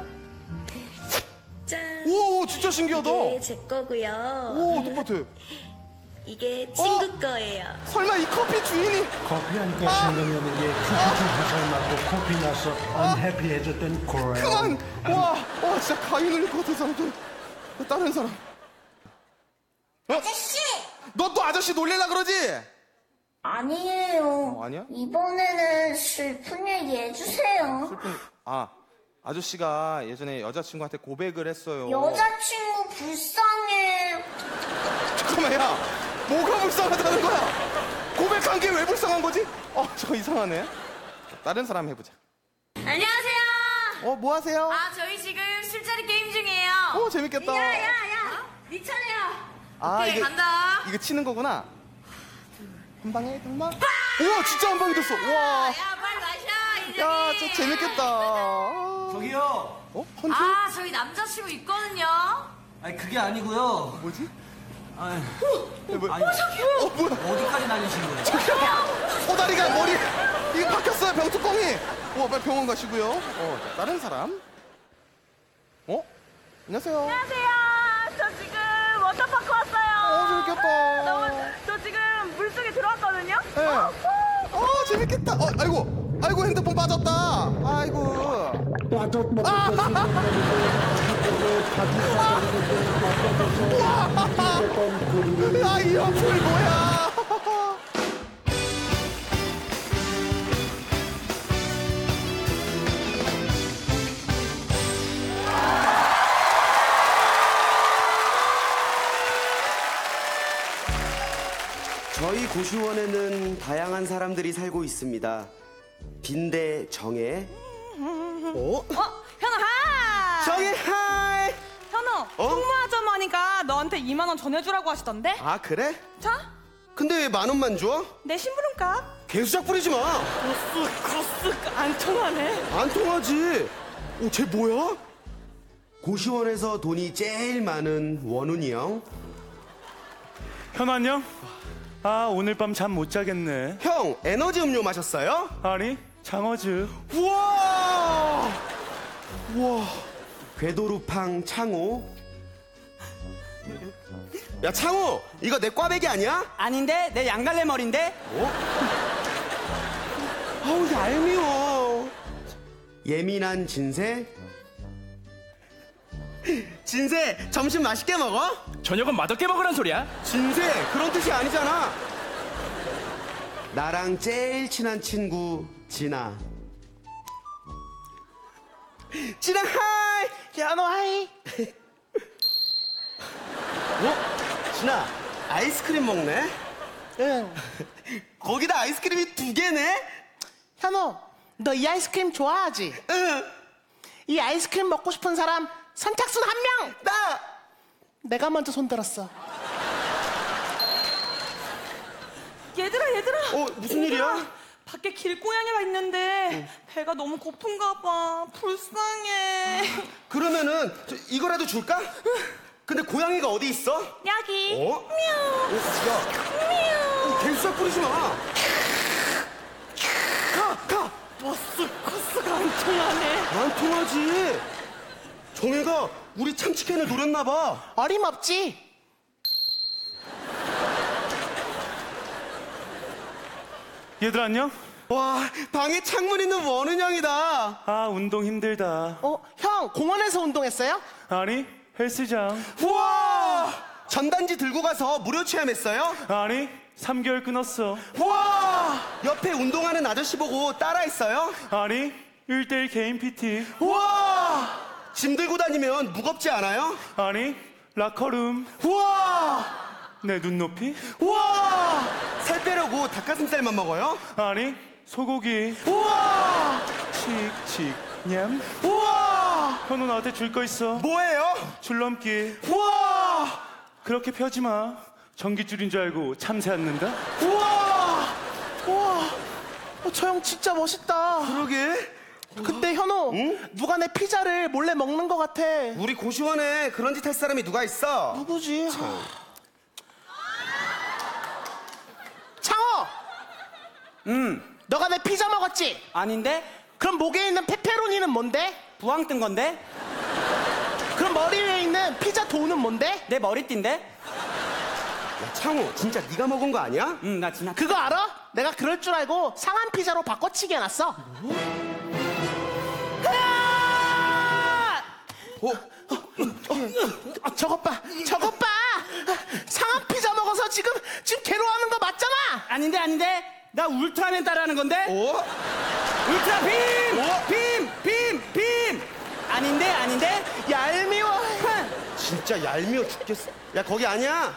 짠. 오, 진짜 신기하다. 이게 제 거고요. 오, 똑같아. 이게 친구 거예요. 설마 이 커피 주인이? 커피하니까 생각나는 게 쿠키티 화살 맞고 코피 나서 언해피해졌던 코레. 그만! 와, 와, 진짜 가위 눌릴 것 같은 사람들. 다른 사람. 어? 아저씨! 너 또 아저씨 놀래라 그러지? 아니에요. 어, 아니야? 이번에는 슬픈 얘기 해주세요. 슬픈, 아, 아저씨가 예전에 여자친구한테 고백을 했어요. 여자친구 불쌍해. 잠깐만, 야, 뭐가 불쌍하다는 거야? 고백한 게 왜 불쌍한 거지? 어, 저거 이상하네. 다른 사람 해보자. 안녕하세요. 어, 뭐 하세요? 아, 저희 지금 술자리 게임 중이에요. 어, 재밌겠다. 야, 야, 야. 네 차례야. 아, 오케이, 이게, 간다. 이거 치는 거구나. 한 방에 한 방? 우와, 진짜 한 방이 됐어. 와. 야, 빨리 마셔, 이제. 야, 저 재밌겠다. 저기요. 어? 헌팅? 아, 저희 남자친구 있거든요. 아니 그게 아니고요. 뭐지? 아니, 뭐, 아니, 어, 뭐야? 어디까지 날리신 거예요? 저기요! 소다리가 머리, 이게 박혔어요, 병뚜껑이. 어, 빨리 병원 가시고요. 어, 자, 다른 사람. 어? 안녕하세요. 안녕하세요. 저 지금 워터파크 왔어요. 어, 재밌겠다. 너무, 저 지금 물속에 들어왔거든요. 네. 어, 재밌겠다. 어, 아이고, 아이고, 핸드폰 빠졌다. 아이고. 야, 이 어플 뭐야? 저희 고시원에는 다양한 사람들이 살고 있습니다. 빈대 정혜. 어? 어, 현우 하이. 정혜 하이. 현우, 어? 홍모 아줌마니까 너한테 이만 원 전해주라고 하시던데? 아 그래? 자, 근데 왜 만 원만 줘? 내 심부름값. 개수작 부리지 마. 거스, 거스, 안 통하네. 안 통하지. 오, 쟤 뭐야? 고시원에서 돈이 제일 많은 원훈이 형. 현우 안녕? 아 오늘 밤 잠 못 자겠네. 형 에너지 음료 마셨어요? 아니 장어즈. 우와. 우와. 궤도루팡 창호. 야 창호 이거 내 꽈배기 아니야? 아닌데 내 양갈래 머리인데. 어? 아우 얄미워. 예민한 진세. 진세 점심 맛있게 먹어? 저녁은 맛없게 먹으란 소리야. 진세 그런 뜻이 아니잖아. 나랑 제일 친한 친구 진아. 진아 하이. 현우 하이. 어? 진아 아이스크림 먹네? 응. 거기다 아이스크림이 두 개네? 현우, 너 이 아이스크림 좋아하지? 응. 이 아이스크림 먹고 싶은 사람 선착순 한 명! 나! 내가 먼저 손들었어. 얘들아, 얘들아. 어, 무슨 일이야? 밖에 길고양이가 있는데 배가 너무 고픈가 봐. 불쌍해. 그러면은 저 이거라도 줄까? 근데 고양이가 어디 있어? 여기. 어? мя우. 야, 어, 개수작 부리지 마. 가, 가. 버스 코스가 안 통하네. 안 통하지. 정혜가 우리 참치캔을 노렸나 봐. 어림없지. 얘들 안녕? 와 방에 창문 있는 원은 형이다. 아 운동 힘들다. 어, 형 공원에서 운동했어요? 아니 헬스장. 우와 전단지 들고 가서 무료 체험했어요? 아니, 삼 개월 끊었어. 와! 옆에 운동하는 아저씨 보고 따라했어요? 아니, 일 대일 개인 피티. 와! 짐 들고 다니면 무겁지 않아요? 아니, 라커룸. 우와! 내 눈높이? 우와! 살 빼려고 닭가슴살만 먹어요? 아니, 소고기. 우와! 칙칙 냠. 우와! 현우 나한테 줄 거 있어. 뭐예요? 줄넘기. 우와! 그렇게 펴지 마. 전기줄인 줄 알고 참새 앉는다. 우와! 우와! 어, 저 형 진짜 멋있다. 그러게. 근데 현호, 응? 누가 내 피자를 몰래 먹는 것 같아. 우리 고시원에 그런 짓 할 사람이 누가 있어? 누구지? 참. 창호! 음. 너가 내 피자 먹었지? 아닌데? 그럼 목에 있는 페페로니는 뭔데? 부항 뜬 건데? 그럼 머리 위에 있는 피자 도우는 뭔데? 내 머리띠인데? 야, 창호, 진짜 네가 먹은 거 아니야? 응, 나 지나. 그거 알아? 내가 그럴 줄 알고 상한 피자로 바꿔치기 해놨어. 뭐? 어? 어, 저것 봐, 저것 봐. 상한 피자 먹어서 지금 지금 괴로워하는 거 맞잖아. 아닌데, 아닌데? 나 울트라맨 따라하는 건데? 오? 울트라 빔! 오? 빔! 빔! 빔! 아닌데, 아닌데? 얄미워. 진짜 얄미워 죽겠어. 야, 거기 아니야.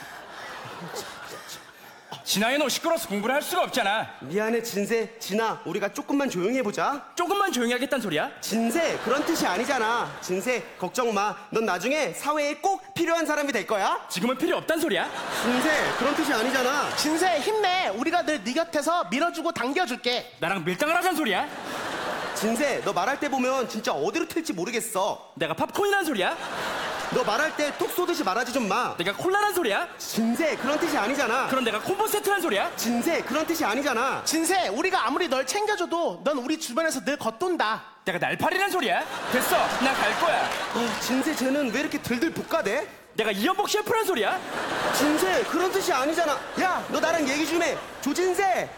진아야, 너 시끄러워서 공부를 할 수가 없잖아. 미안해, 진세. 진아, 우리가 조금만 조용히 해보자. 조금만 조용히 하겠다는 소리야? 진세, 그런 뜻이 아니잖아. 진세, 걱정 마. 넌 나중에 사회에 꼭 필요한 사람이 될 거야. 지금은 필요 없단 소리야? 진세, 그런 뜻이 아니잖아. 진세, 힘내. 우리가 늘 네 곁에서 밀어주고 당겨줄게. 나랑 밀당을 하자는 소리야? 진세, 너 말할 때 보면 진짜 어디로 튈지 모르겠어. 내가 팝콘이란 소리야? 너 말할 때 톡 쏘듯이 말하지 좀 마. 내가 콜라란 소리야? 진세, 그런 뜻이 아니잖아. 그럼 내가 콤보 세트란 소리야? 진세, 그런 뜻이 아니잖아. 진세, 우리가 아무리 널 챙겨줘도 넌 우리 주변에서 늘 겉돈다. 내가 날파리란 소리야? 됐어, 나 갈 거야. 어, 진세, 쟤는 왜 이렇게 들들 볶아대? 내가 이연복 셰프란 소리야? 진세, 그런 뜻이 아니잖아. 야, 너 나랑 얘기 좀 해. 조진세.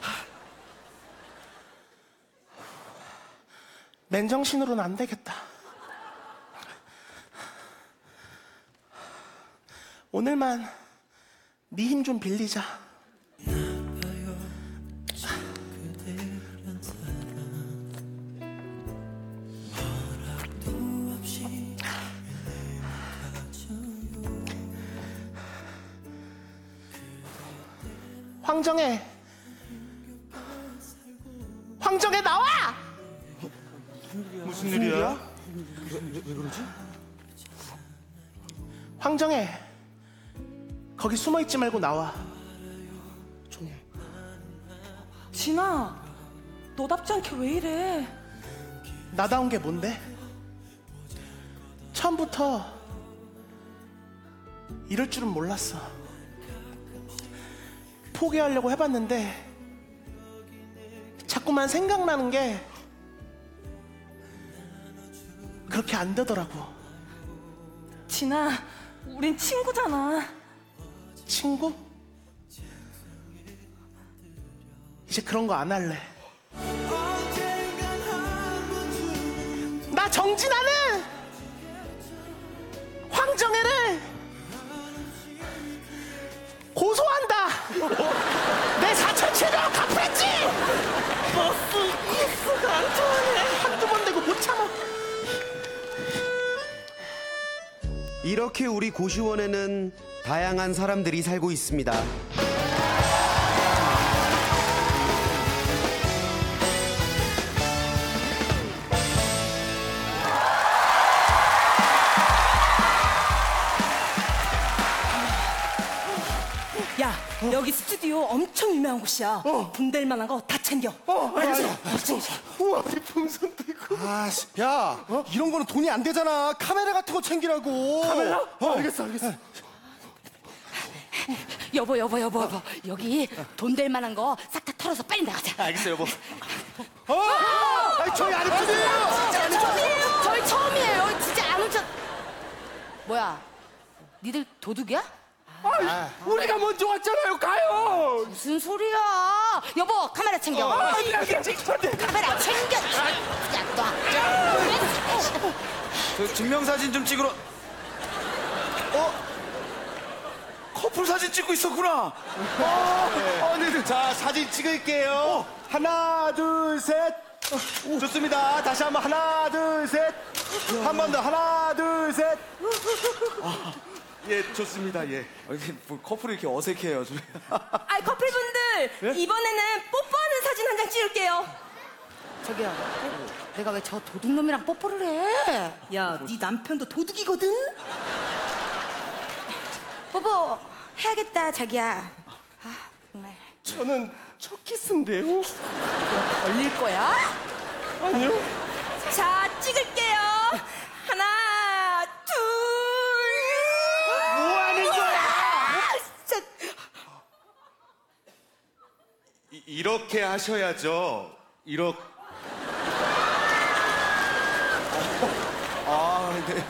맨정신으로는 안 되겠다. 오늘만 네 힘 좀 빌리자. 황정혜, 황정혜 나와! 무슨 일이야? 왜, 왜, 왜 그러지? 황정혜, 거기 숨어있지 말고 나와. 진아, 너답지 않게 왜 이래? 나다운 게 뭔데? 처음부터 이럴 줄은 몰랐어. 포기하려고 해봤는데 자꾸만 생각나는 게 그렇게 안 되더라고. 진아, 우린 친구잖아. 친구? 이제 그런 거 안 할래. 나 정진아는 황정혜를 고소한다. 내 사천칠백 원 갚았지. 버스 버스가 안 좋아해. 한두 번 되고 못 참아. 이렇게 우리 고시원에는 다양한 사람들이 살고 있습니다. 야, 여기 스튜디오 엄청 유명한 곳이야. 분될 만한 거 다 챙겨. 어, 알겠어. 우와, 풍선도 있고. 아, 씨, 야, 이런 거는 돈이 안 되잖아. 카메라 같은 거 챙기라고. 카메라? 어, 알겠어, 알겠어. 여보, 여보, 여보, 여보. 여기 돈 될 만한 거 싹 다 털어서 빨리 나가자. 알겠어, 여보. 어! 아니, 저희 아랫집이에요. 진짜 처음이에요. 저희 처음이에요. 진짜 안 오셨. 뭐야? 니들 도둑이야? 아, 우리가 먼저 왔잖아요. 가요. 무슨 소리야? 여보, 카메라 챙겨. 어, 안 돼, 안 돼, 안 돼. 카메라 챙겨. 야, 너. 저 증명사진 좀 찍으러. 어? 커플 사진 찍고 있었구나. 네. 아, 네네. 자, 사진 찍을게요. 하나, 둘, 셋. 좋습니다. 다시 한번 하나, 둘, 셋. 한 번 더. 하나, 둘, 셋. 예, 좋습니다. 예. 이게 뭐 커플이 이렇게 어색해요. 좀. 아이 커플분들 이번에는 뽀뽀하는 사진 한 장 찍을게요. 저기요, 내가 왜 저 도둑놈이랑 뽀뽀를 해? 야, 네 남편도 도둑이거든? 뽀뽀 해야겠다, 자기야. 아, 정말. 저는 첫 키스인데요. 걸릴 거야? 아니요. 자, 찍을게요. 하나, 둘. 뭐 하는 거야? 진짜. 이, 이렇게 하셔야죠. 이렇게. 아, 네.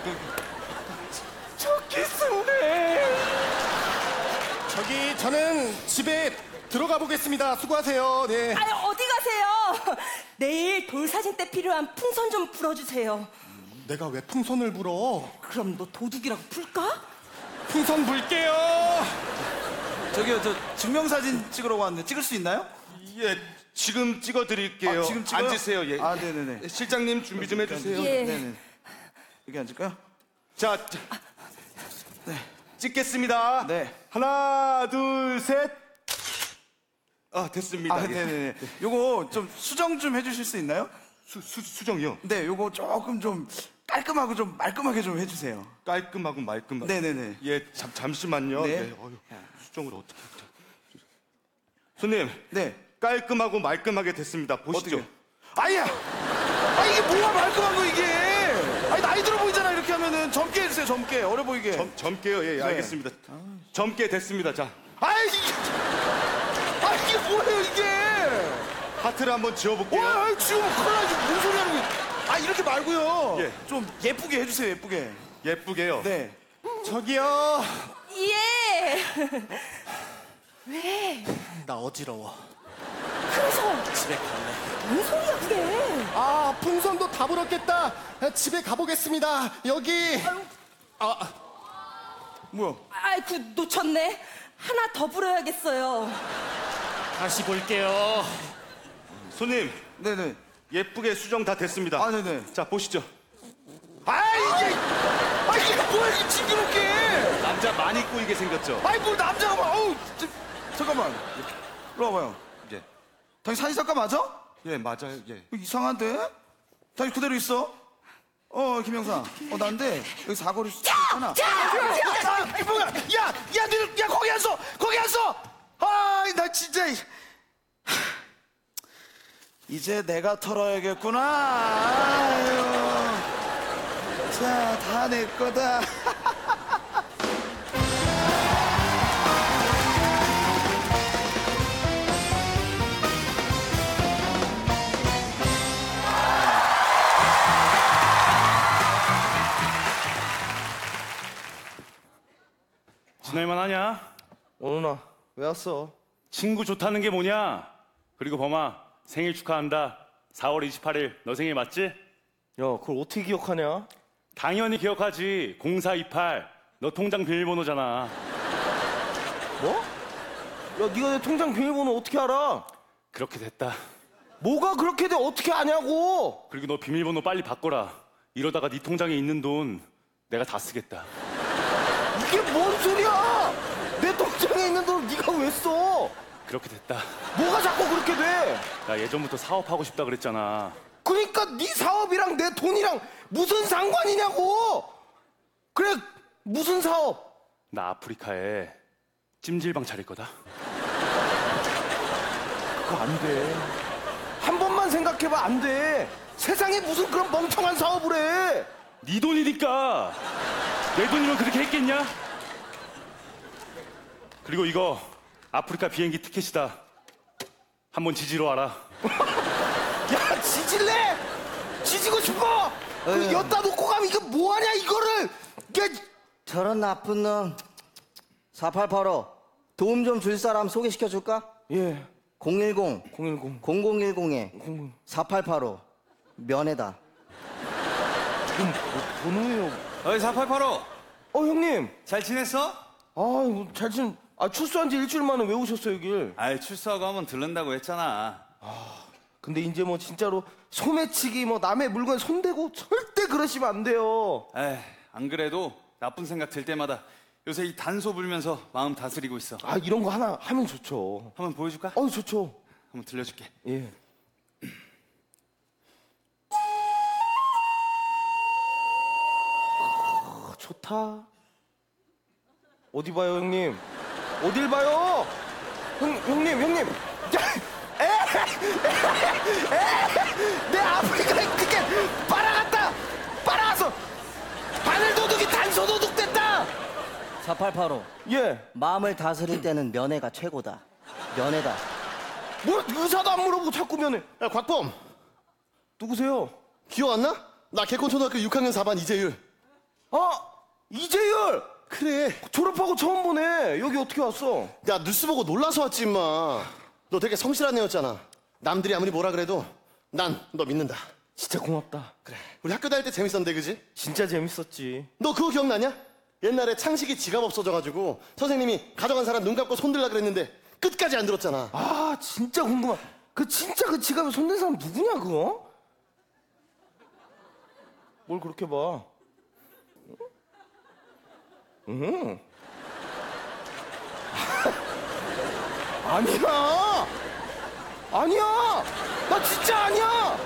첫 키스인데. 저기 저는 집에 들어가 보겠습니다. 수고하세요. 네. 아니, 어디 가세요? 내일 돌 사진 때 필요한 풍선 좀 불어주세요. 내가 왜 풍선을 불어? 그럼 너 도둑이라고 풀까? 풍선 불게요. 저기요, 저 증명사진 찍으러 왔는데 찍을 수 있나요? 예, 지금 찍어드릴게요. 아, 지금 찍어요? 앉으세요. 예. 아, 네네네. 실장님 준비 좀 해주세요. 예. 네네. 여기 앉을까요? 자, 자, 네. 찍겠습니다. 네. 하나, 둘, 셋. 아, 됐습니다. 아, 예. 네네네. 요거 좀 수정 좀 해주실 수 있나요? 수, 수, 수정이요? 네, 요거 조금 좀 깔끔하고 좀 말끔하게 좀 해주세요. 깔끔하고 말끔하고. 네네네. 예, 잠, 잠시만요. 네. 예, 어휴, 수정을 어떻게. 손님. 네. 깔끔하고 말끔하게 됐습니다. 보시죠. 어떻게? 아야! 아, 이게 뭐야, 말끔한 거, 이게! 아니, 나이 들어 보이잖아, 이렇게 하면은. 젊게 해주세요, 젊게. 어려 보이게. 젊, 젊게요. 예, 네. 알겠습니다. 젊게 됐습니다. 자, 아이, 이게. 아, 이게 뭐예요, 이게! 하트를 한번 지어볼게요. 와, 아이, 지금 큰일 나지. 뭔 소리 하는 거야. 아, 이렇게 말고요. 예. 좀 예쁘게 해주세요, 예쁘게. 예쁘게요. 네. 저기요. 예. 왜? 나 어지러워. 그래서 집에 갈래. 뭔 소리야 그게? 아, 풍선도 다 불었겠다. 집에 가보겠습니다. 여기. 아, 뭐야? 아이고, 놓쳤네. 하나 더 불어야겠어요. 다시 볼게요. 손님. 네네. 예쁘게 수정 다 됐습니다. 아, 네네. 자, 보시죠. 아, 이게. 아, 이게 뭐야, 이게 징그럽게. 남자 많이 꼬이게 생겼죠? 아이, 뭐 남자가 막, 어우, 저, 잠깐만. 이리 와봐요. 예. 당신 사진작가 맞아? 예, 맞아요. 예. 이상한데? 당신 그대로 있어? 어, 김영사. 어, 난데, 여기 사거리 있잖아. 야, 야, 야, 뭐야? 야, 야, 너, 야, 거기 안 서! 거기 안 서! 아, 나 진짜. 하, 이제 내가 털어야겠구나. 아유. 자, 다 내 거다. 지낼만 하냐? 어, 누나, 왜 왔어? 친구 좋다는 게 뭐냐? 그리고 범아, 생일 축하한다. 사월 이십팔일, 너 생일 맞지? 야, 그걸 어떻게 기억하냐? 당연히 기억하지. 공사이팔, 너 통장 비밀번호잖아. 뭐? 야, 네가 내 통장 비밀번호 어떻게 알아? 그렇게 됐다. 뭐가 그렇게 돼? 어떻게 아냐고? 그리고 너 비밀번호 빨리 바꿔라. 이러다가 네 통장에 있는 돈 내가 다 쓰겠다. 이게 뭔 소리야? 내 통장에 있는 돈 네가 왜 써? 그렇게 됐다. 뭐가 자꾸 그렇게 돼? 나 예전부터 사업하고 싶다 그랬잖아. 그러니까 네 사업이랑 내 돈이랑 무슨 상관이냐고? 그래, 무슨 사업? 나 아프리카에 찜질방 차릴 거다. 그거 안 돼. 한 번만 생각해봐, 안 돼. 세상에 무슨 그런 멍청한 사업을 해. 네 돈이니까. 내 돈이면 그렇게 했겠냐? 그리고 이거 아프리카 비행기 티켓이다. 한번 지지러 와라. 야, 지질래? 지지고 싶어? 그 엿다 놓고 가면 이거 뭐하냐, 이거를. 야, 저런 나쁜 놈. 사팔팔오 도움 좀 줄 사람 소개시켜줄까? 예. 공일공 공일공 공공일공에 사팔팔오 면회다. 번호예요. 어이 사팔팔오. 어, 형님. 잘 지냈어? 아이고 잘 지금 아 출소한 지 일주일 만에 왜 오셨어요 여길? 아이 출소하고 하면 들른다고 했잖아. 아 근데 이제 뭐 진짜로 소매치기 뭐 남의 물건 손대고 절대 그러시면 안 돼요. 에이, 안 그래도 나쁜 생각 들 때마다 요새 이 단소 불면서 마음 다스리고 있어. 아 이런 거 하나 하면 좋죠. 한번 보여줄까? 어 좋죠. 한번 들려줄게. 예. 아, 좋다. 어디 봐요 형님? 어딜 봐요? 형 형님 형님. 에, 에, 에, 내 아프리카에 그게 빨아갔다. 빨아가서 바늘 도둑이 단소 도둑 됐다. 사팔팔오. 예. 마음을 다스릴 때는 면회가 최고다. 면회다. 뭐 의사도 안 물어보고 자꾸 면회. 야 곽범. 누구세요? 기억 안 나? 나 개콘초등학교 육 학년 사 반 이재율. 아 이재율. 그래. 졸업하고 처음 보네. 여기 어떻게 왔어? 야 뉴스 보고 놀라서 왔지 임마. 너 되게 성실한 애였잖아. 남들이 아무리 뭐라 그래도 난 너 믿는다. 진짜 고맙다. 그래. 우리 학교 다닐 때 재밌었는데 그지? 진짜 재밌었지. 너 그거 기억나냐? 옛날에 창식이 지갑 없어져가지고 선생님이 가져간 사람 눈 감고 손들라 그랬는데 끝까지 안 들었잖아. 아 진짜 궁금하. 그 진짜 그 지갑에 손댄 사람 누구냐 그거? 뭘 그렇게 봐? 응. 아니야. 아니야. 나 진짜 아니야.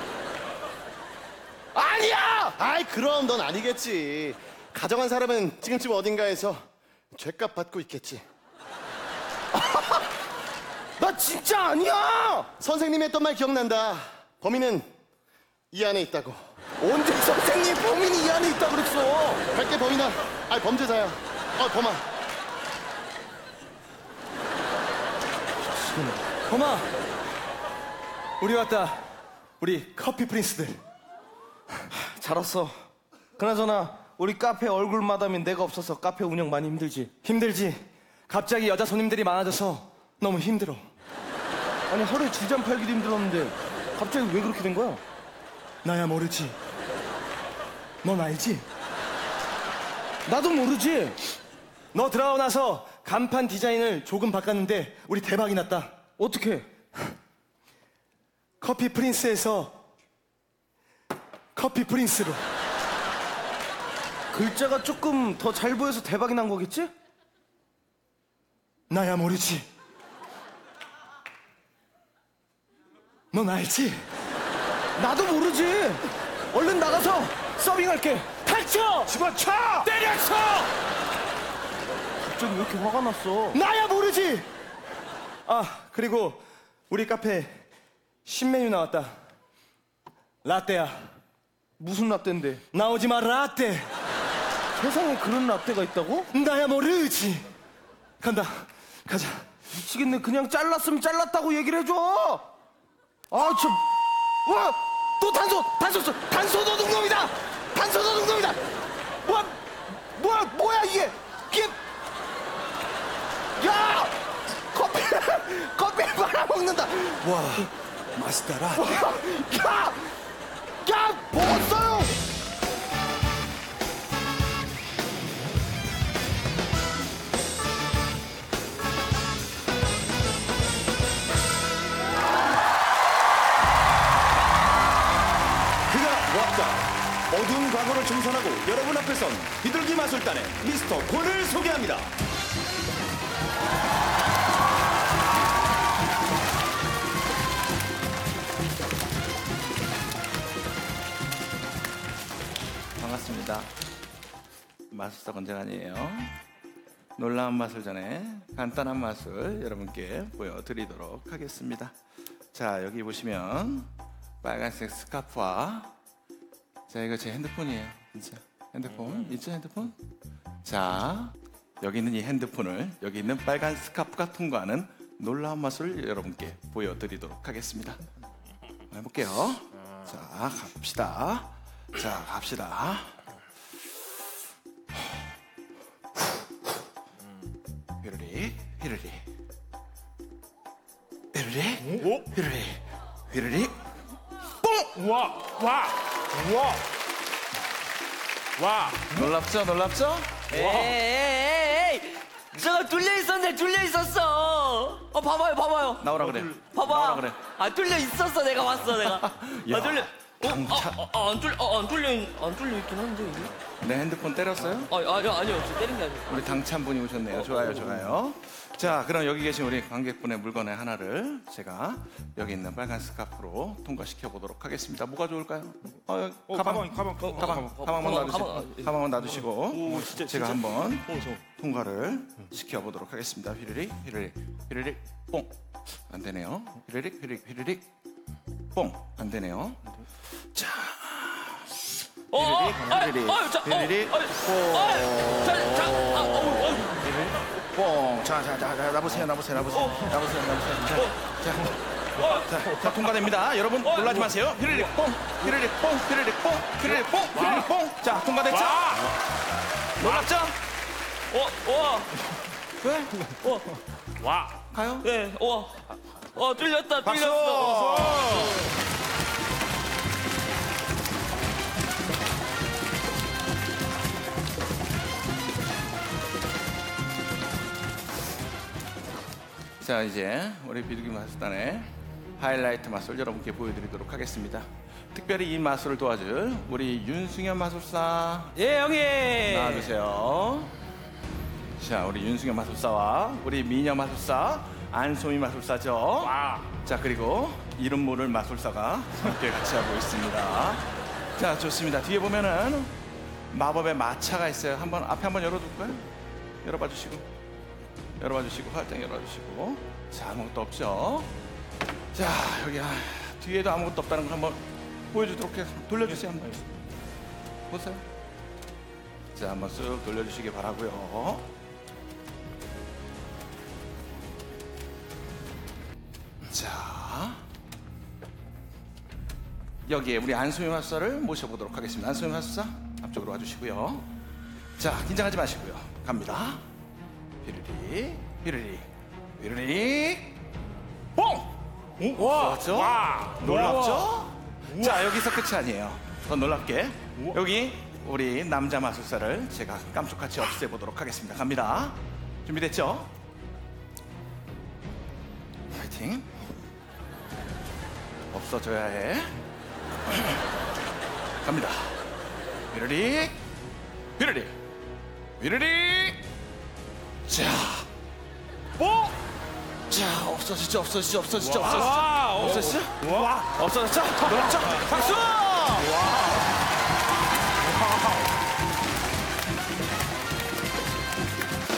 아니야. 아이 그럼 넌 아니겠지. 가져간 사람은 지금쯤 어딘가에서 죗값 받고 있겠지. 나 진짜 아니야. 선생님이 했던 말 기억난다. 범인은 이 안에 있다고. 언제 선생님 범인이 이 안에 있다고 그랬어? 갈게 범인아. 아니 범죄자야. 어 범아. 범아. 우리 왔다. 우리 커피 프린스들. 잘 왔어. 그나저나 우리 카페 얼굴 마담인 내가 없어서 카페 운영 많이 힘들지? 힘들지. 갑자기 여자 손님들이 많아져서 너무 힘들어. 아니 하루에 두 잔 팔기도 힘들었는데 갑자기 왜 그렇게 된 거야? 나야 모르지. 넌 알지? 나도 모르지. 너 들어오고 나서 간판 디자인을 조금 바꿨는데 우리 대박이 났다. 어떻게? 커피 프린스에서 커피 프린스로. 글자가 조금 더 잘 보여서 대박이 난 거겠지? 나야 모르지. 넌 알지? 나도 모르지. 얼른 나가서 서빙할게. 탈쳐! 집어쳐! 때려쳐! 갑자기 왜 이렇게 화가 났어? 나야 모르지. 아 그리고 우리 카페 신메뉴 나왔다. 라떼야. 무슨 라떼인데? 나오지 마 라떼. 세상에 그런 라떼가 있다고? 나야 모르지. 간다. 가자. 미치겠네. 그냥 잘랐으면 잘랐다고 얘기를 해줘. 아 참. 와! 또 단소! 단소! 단소 도둑놈이다! 단소 도둑놈이다! 와! 뭐야! 뭐야 이게! 이게! 야! 커피! 커피를 말아먹는다! 와 맛있다 라떼. 야! 야! 먹었어요! 어두운 과거를 청산하고 여러분 앞에 선 비둘기 마술단의 미스터 곤을 소개합니다. 반갑습니다. 마술사 권재관이에요. 놀라운 마술 전에 간단한 마술 여러분께 보여드리도록 하겠습니다. 자, 여기 보시면 빨간색 스카프와 자, 이거 제 핸드폰이에요. 진짜 핸드폰 있죠? 핸드폰? 자, 여기 있는 이 핸드폰을 여기 있는 빨간 스카프가 통과하는 놀라운 마술을 여러분께 보여드리도록 하겠습니다. 해볼게요. 자, 갑시다. 자, 갑시다. 휘르리, 휘르리, 휘르리, 휘르리, 휘르리, 뽕! 와, 와, 와, 와. 놀랍죠, 놀랍죠? 에이, 제가 뚫려 있었는데 뚫려 있었어. 어 봐봐요, 봐봐요. 나오라 그래. 봐봐. 나오라 그래. 아 뚫려 있었어. 내가 봤어, 내가. 아 야, 뚫려. 어, 당차- 아, 아, 안 뚫려, 아, 안 뚫려, 있- 안 뚫려 있긴 한데 이게. 내 핸드폰 때렸어요? 아, 아니요, 아니요, 저 때린 게 아니고. 우리 당찬분이 오셨네요. 좋아요, 좋아요. 자, 그럼 여기 계신 우리 관객분의 물건의 하나를 제가 여기 있는 빨간 스카프로 통과시켜 보도록 하겠습니다. 뭐가 좋을까요? 어, 어, 가방, 가방, 가방, 가방, 가방, 가방만 가방, 놔주시고, 가방, 아, 가방만 놔주시고, 오, 진짜, 제가 진짜? 한번 어, 저. 통과를 시켜 보도록 하겠습니다. 휘리릭, 휘리릭, 휘리릭, 뽕. 안 되네요. 휘리릭, 휘리릭, 휘리릭, 뽕. 안 되네요. 자. 어, 어, 휘리릭, 아, 아, 자, 어, 휘리릭, 아, 뽕. 아, 자, 자, 아, 어, 어. 뽕. 자, 자, 자, 자, 나보세요, 나보세요, 나보세요. 나보세요, 나보세요. 자, 자, 자, 자, 통과됩니다. 여러분, 놀라지 마세요. 휘리릭 뽕, 휘리릭 뽕, 휘리릭 뽕, 휘리릭 뽕, 휘리릭 뽕. 자, 통과됐죠? 놀랍죠? 어, 와. 왜? 어, 와. 가요? 네, 와. 어, 뚫렸다, 박수! 뚫렸어. 자, 이제 우리 비둘기 마술단의 하이라이트 마술 여러분께 보여드리도록 하겠습니다. 특별히 이 마술을 도와줄 우리 윤승현 마술사. 예, 형님. 나와주세요. 자, 우리 윤승현 마술사와 우리 미녀 마술사 안소미 마술사죠. 와. 자, 그리고 이름 모를 마술사가 함께 같이 하고 있습니다. 자, 좋습니다. 뒤에 보면은 마법의 마차가 있어요. 한번 앞에 한번 열어둘까요? 열어봐 주시고. 열어봐 주시고 활짝 열어 주시고. 자, 아무것도 없죠. 자, 여기 아, 뒤에도 아무것도 없다는 걸 한번 보여주도록 해서 돌려주세요. 한번 보세요. 자, 한번 쓱 돌려주시기 바라고요. 자, 여기에 우리 안소영 마술사를 모셔보도록 하겠습니다. 안소영 마술사 앞쪽으로 와주시고요. 자, 긴장하지 마시고요. 갑니다. 휘르리, 휘르리, 휘르리, 뽕! 와, 놀랍죠? 와, 놀랍죠? 자, 여기서 끝이 아니에요. 더 놀랍게 여기 우리 남자 마술사를 제가 깜짝같이 없애보도록 하겠습니다. 갑니다. 준비됐죠? 파이팅. 없어져야 해. 갑니다. 휘르리, 휘르리, 휘르리. 자, 뽕! 자, 없어지죠, 없어지죠, 없어지죠, 없어지죠. 없어지죠? 없어졌죠? 놀랍죠? 박수!